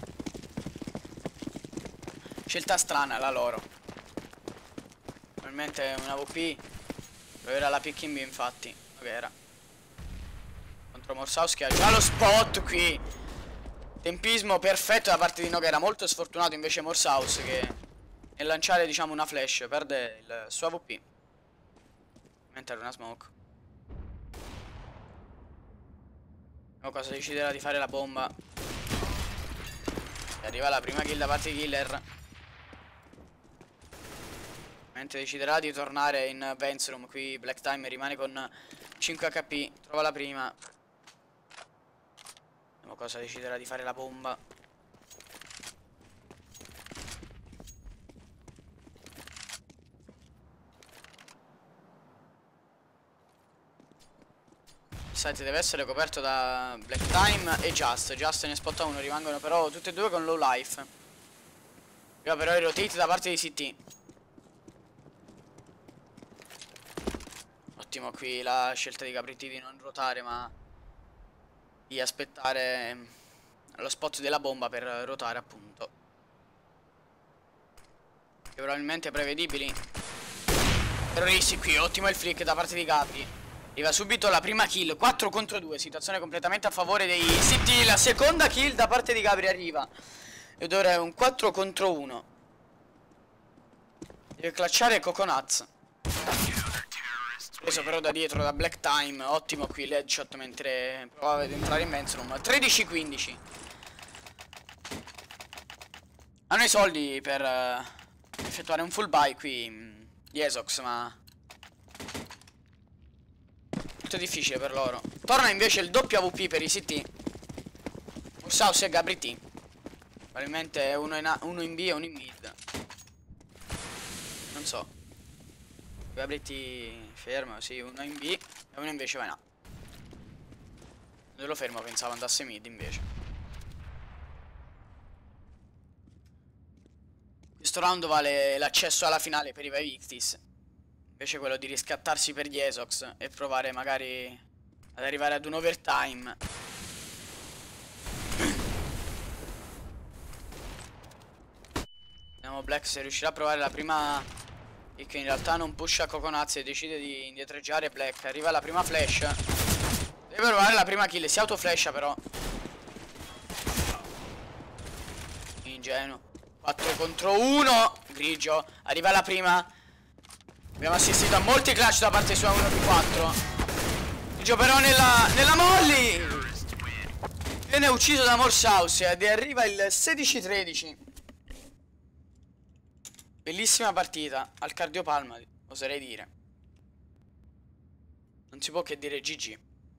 Scelta strana la loro. Probabilmente un A W P. Dove era la pick in B, infatti. Dove era? Contro Morsaus che ha già lo spot qui. Tempismo perfetto da parte di Noguera. Molto sfortunato invece Morsaus, che nel lanciare, diciamo, una flash perde il suo A W P. Mentre era una smoke. Vediamo cosa deciderà di fare la bomba. E arriva la prima kill da parte di Killer. Mentre deciderà di tornare in Vents Room. Qui Black Time rimane con cinque H P. Trova la prima. Vediamo cosa deciderà di fare la bomba. Il site deve essere coperto da Black Time e Just. Just ne spotta uno. Rimangono però tutti e due con low life. Arriva però il rotate da parte di C T. Ottimo qui la scelta di Capritti di non ruotare, ma di aspettare lo spot della bomba per ruotare, appunto. Che probabilmente prevedibili. Terroristi qui, ottimo il flick da parte di Capri. Arriva subito la prima kill, quattro contro due, situazione completamente a favore dei City. La seconda kill da parte di Capri arriva. Ed ora è un quattro contro uno. Deve clutchare Coconuts. Preso però da dietro da Black Time. Ottimo qui l'headshot mentre provava ad entrare in Men's tredici quindici. Hanno i soldi per uh, effettuare un full buy qui mh, di Esox, ma molto difficile per loro. Torna invece il W A V P per i C T. Ursaus e Gabri T. Probabilmente uno in, A, uno in B e uno in mid. Non so. Gabri T fermo, sì, uno in B e uno invece va in A. Non lo fermo, pensavo andasse mid invece. Questo round vale l'accesso alla finale per i Vae Victis. Invece quello di riscattarsi per gli Esox e provare magari ad arrivare ad un overtime. Vediamo Black se riuscirà a provare la prima. E che in realtà non pusha Coconazzi e decide di indietreggiare Black. Arriva la prima flash. Deve provare la prima kill. Si autoflasha però. Ingenuo. quattro contro uno. Grigio. Arriva la prima. Abbiamo assistito a molti clutch da parte sua. Uno più quattro. Grigio però nella, nella molly. Viene ucciso da Morsaus ed arriva il sedici tredici. Bellissima partita, al cardiopalma, oserei dire. Non si può che dire G G.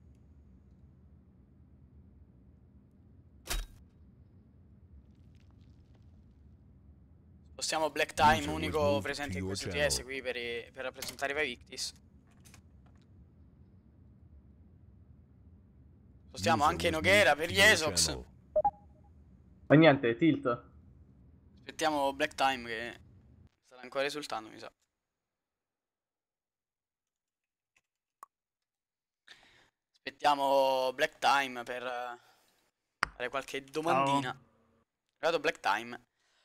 Spostiamo Black Time, unico presente in questo T S qui per, i, per rappresentare i Vae Victis. Spostiamo anche Noghera per gli Esox. Ma niente, tilt. Aspettiamo Black Time che sta ancora risultando, mi sa. Aspettiamo Black Time per fare qualche domandina. È arrivato Black Time.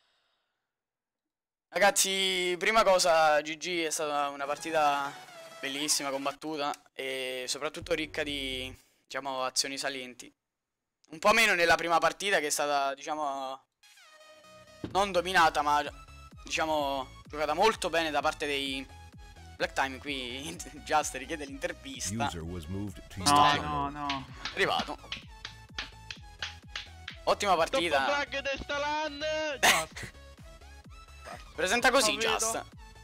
Ragazzi, prima cosa, G G è stata una partita bellissima, combattuta e soprattutto ricca di, diciamo, azioni salienti. Un po' meno nella prima partita che è stata, diciamo, non dominata, ma, diciamo, giocata molto bene da parte dei Black Time. Qui Just richiede l'intervista. No, no, no. È arrivato. Ottima partita. Presenta così Just.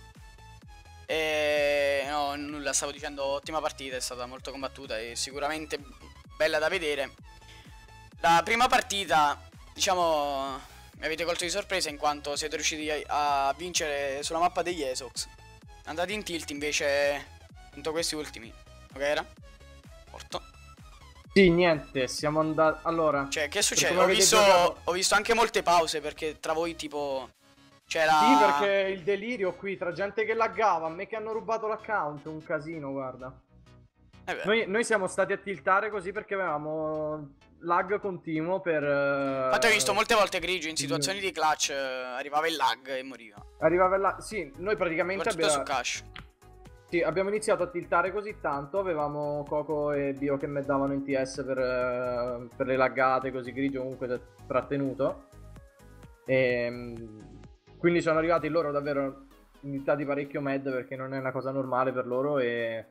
E no, nulla, stavo dicendo ottima partita, è stata molto combattuta e sicuramente bella da vedere. La prima partita, diciamo, mi avete colto di sorpresa in quanto siete riusciti a, a vincere sulla mappa degli Esox. Andati in tilt invece contro questi ultimi. Ok, era? Porto. Sì, niente, siamo andati. Allora, cioè, che succede? Ho visto, giocato... ho visto anche molte pause perché tra voi tipo c'era... Sì, perché il delirio qui tra gente che laggava, a me che hanno rubato l'account, un casino, guarda. Eh noi, noi siamo stati a tiltare così perché avevamo lag continuo per... Infatti ho visto molte volte Grigio in situazioni di clutch, eh, arrivava il lag e moriva. Arrivava il lag, sì, noi praticamente abbiamo... su cash. Sì, abbiamo iniziato a tiltare così tanto, avevamo Coco e Bio che mi davano in T S per, per le laggate, così Grigio comunque si è trattenuto. E quindi sono arrivati loro davvero iniziati parecchio mad perché non è una cosa normale per loro e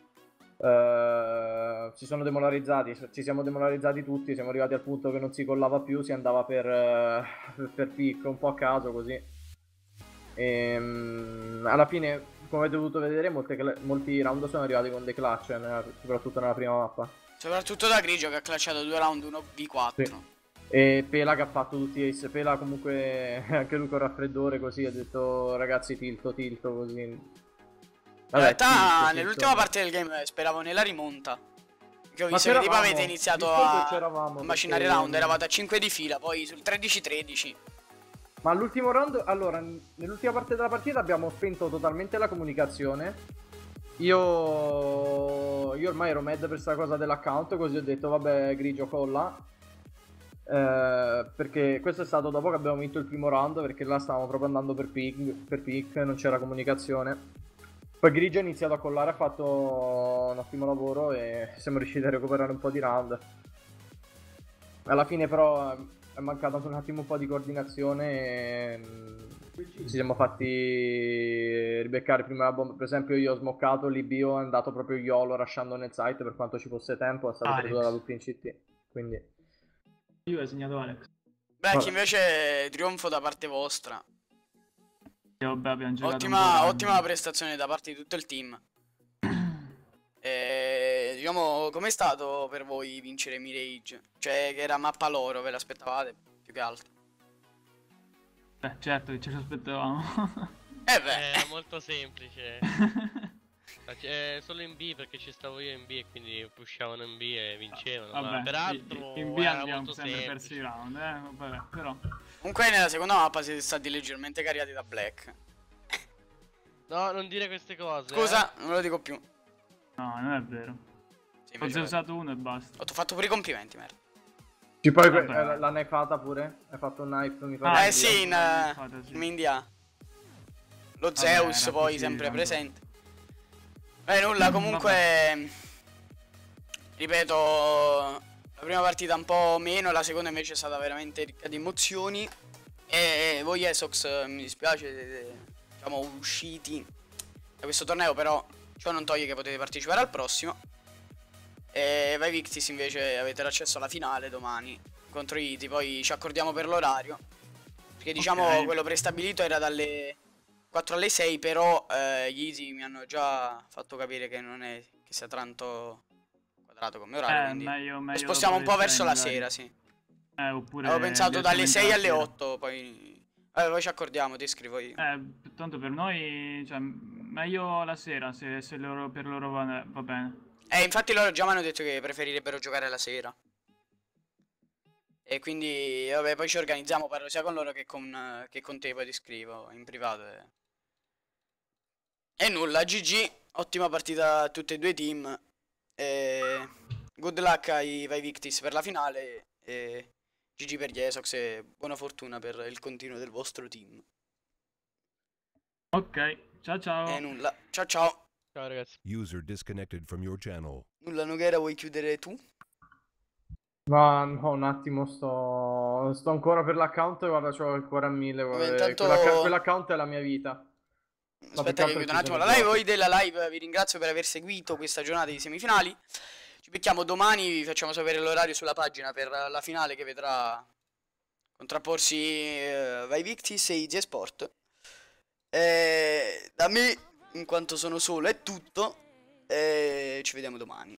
uh, si sono demolarizzati, ci siamo demolarizzati tutti, siamo arrivati al punto che non si collava più, si andava per, uh, per pick un po' a caso così. E um, alla fine, come avete potuto vedere, molte, molti round sono arrivati con dei clutch, nella, soprattutto nella prima mappa. Soprattutto da Grigio che ha clutchato due round uno v quattro. Sì. E Pela che ha fatto tutti i ace. Pela comunque anche lui con raffreddore così ha detto ragazzi tilto tilto così. Vabbè, in realtà nell'ultima parte del game speravo nella rimonta. Che ho visto che tipo avete iniziato a, a macinare perché... round, eravate a cinque di fila, poi sul tredici tredici. Ma all'ultimo round, allora, nell'ultima parte della partita abbiamo spento totalmente la comunicazione io, io ormai ero mad per questa cosa dell'account, così ho detto vabbè Grigio colla. Eh, perché questo è stato dopo che abbiamo vinto il primo round, perché là stavamo proprio andando per pick, per pick, non c'era comunicazione. Poi Grigio ha iniziato a collare, ha fatto un ottimo lavoro e siamo riusciti a recuperare un po' di round. Alla fine però è mancato un attimo un po' di coordinazione e ci siamo fatti ribeccare prima la bomba. Per esempio io ho smoccato, l'I B O è andato proprio YOLO rushando nel site per quanto ci fosse tempo, è stato Alex. preso dalla loop in C T. Quindi Io ho segnato Alex. Beh, Vabbè. che invece trionfo da parte vostra. E vabbè, abbiamo giocato un po' Ottima, random. ottima prestazione da parte di tutto il team. E, diciamo, com'è stato per voi vincere Mirage? Cioè, che era mappa loro, ve l'aspettavate più che altro? Beh, certo che ce l'aspettavamo. Eh beh, È molto semplice. È solo in B perché ci stavo io in B e quindi pushavano in B e vincevano. Vabbè, ma peraltro in B era abbiamo molto sempre semplice. perso i round, eh, vabbè, però. comunque nella seconda mappa siete stati leggermente cariati da Black. No, non dire queste cose. Scusa, non lo dico più. No, non è vero. Sì, Ho invece già è vero. usato uno e basta. Ho fatto pure i complimenti, merda. Sì, poi Vabbè. eh, l'ha knifata pure? Hai fatto un knife, mi fa Ah, Eh sì, in, eh, infatti, sì. in India. Lo Vabbè, Zeus era poi così, sempre tanto. presente. Eh nulla, comunque ripeto, la prima partita un po' meno, la seconda invece è stata veramente ricca di emozioni. E voi Esox, mi dispiace, siete, diciamo, usciti da questo torneo, però ciò non toglie che potete partecipare al prossimo. E Vae Victis invece avete l'accesso alla finale domani contro Iti, poi ci accordiamo per l'orario. Perché diciamo Ok. quello prestabilito era dalle quattro alle sei, però eh, gli Easy mi hanno già fatto capire che non è che sia tanto quadrato come orario, Eh, quindi meglio, meglio lo spostiamo un dopo po' le verso sei la magari. sera, sì. Eh, oppure Avevo pensato dalle direttamente sei la alle sera. otto, poi vabbè, poi ci accordiamo, ti scrivo io. Eh, tanto per noi, cioè, meglio la sera, se, se loro, per loro va, va bene. Eh, infatti loro già mi hanno detto che preferirebbero giocare la sera. E quindi, vabbè, poi ci organizziamo, parlo sia con loro che con, che con te, poi ti scrivo in privato. E, e nulla, G G, ottima partita a tutti e due i team. E good luck ai Vae Victis per la finale. E G G per gli Esox e buona fortuna per il continuo del vostro team. Ok, ciao ciao. E nulla, ciao ciao. Ciao ragazzi. User disconnected from your channel. Nulla, Noghera, vuoi chiudere tu? Ma no, un attimo, sto, sto ancora per l'account, guarda, c'ho ancora a mille, Vabbè, guarda, intanto- quell'acc- quell'account è la mia vita. Ma più Aspetta che che altro chiudo ci un attimo sono la live. giochi. Voi della live vi ringrazio per aver seguito questa giornata di semifinali. Ci becchiamo domani, vi facciamo sapere l'orario sulla pagina per la finale che vedrà contrapporsi eh, Vae Victis e Easy Sport. Eh, da me, in quanto sono solo, è tutto. E ci vediamo domani.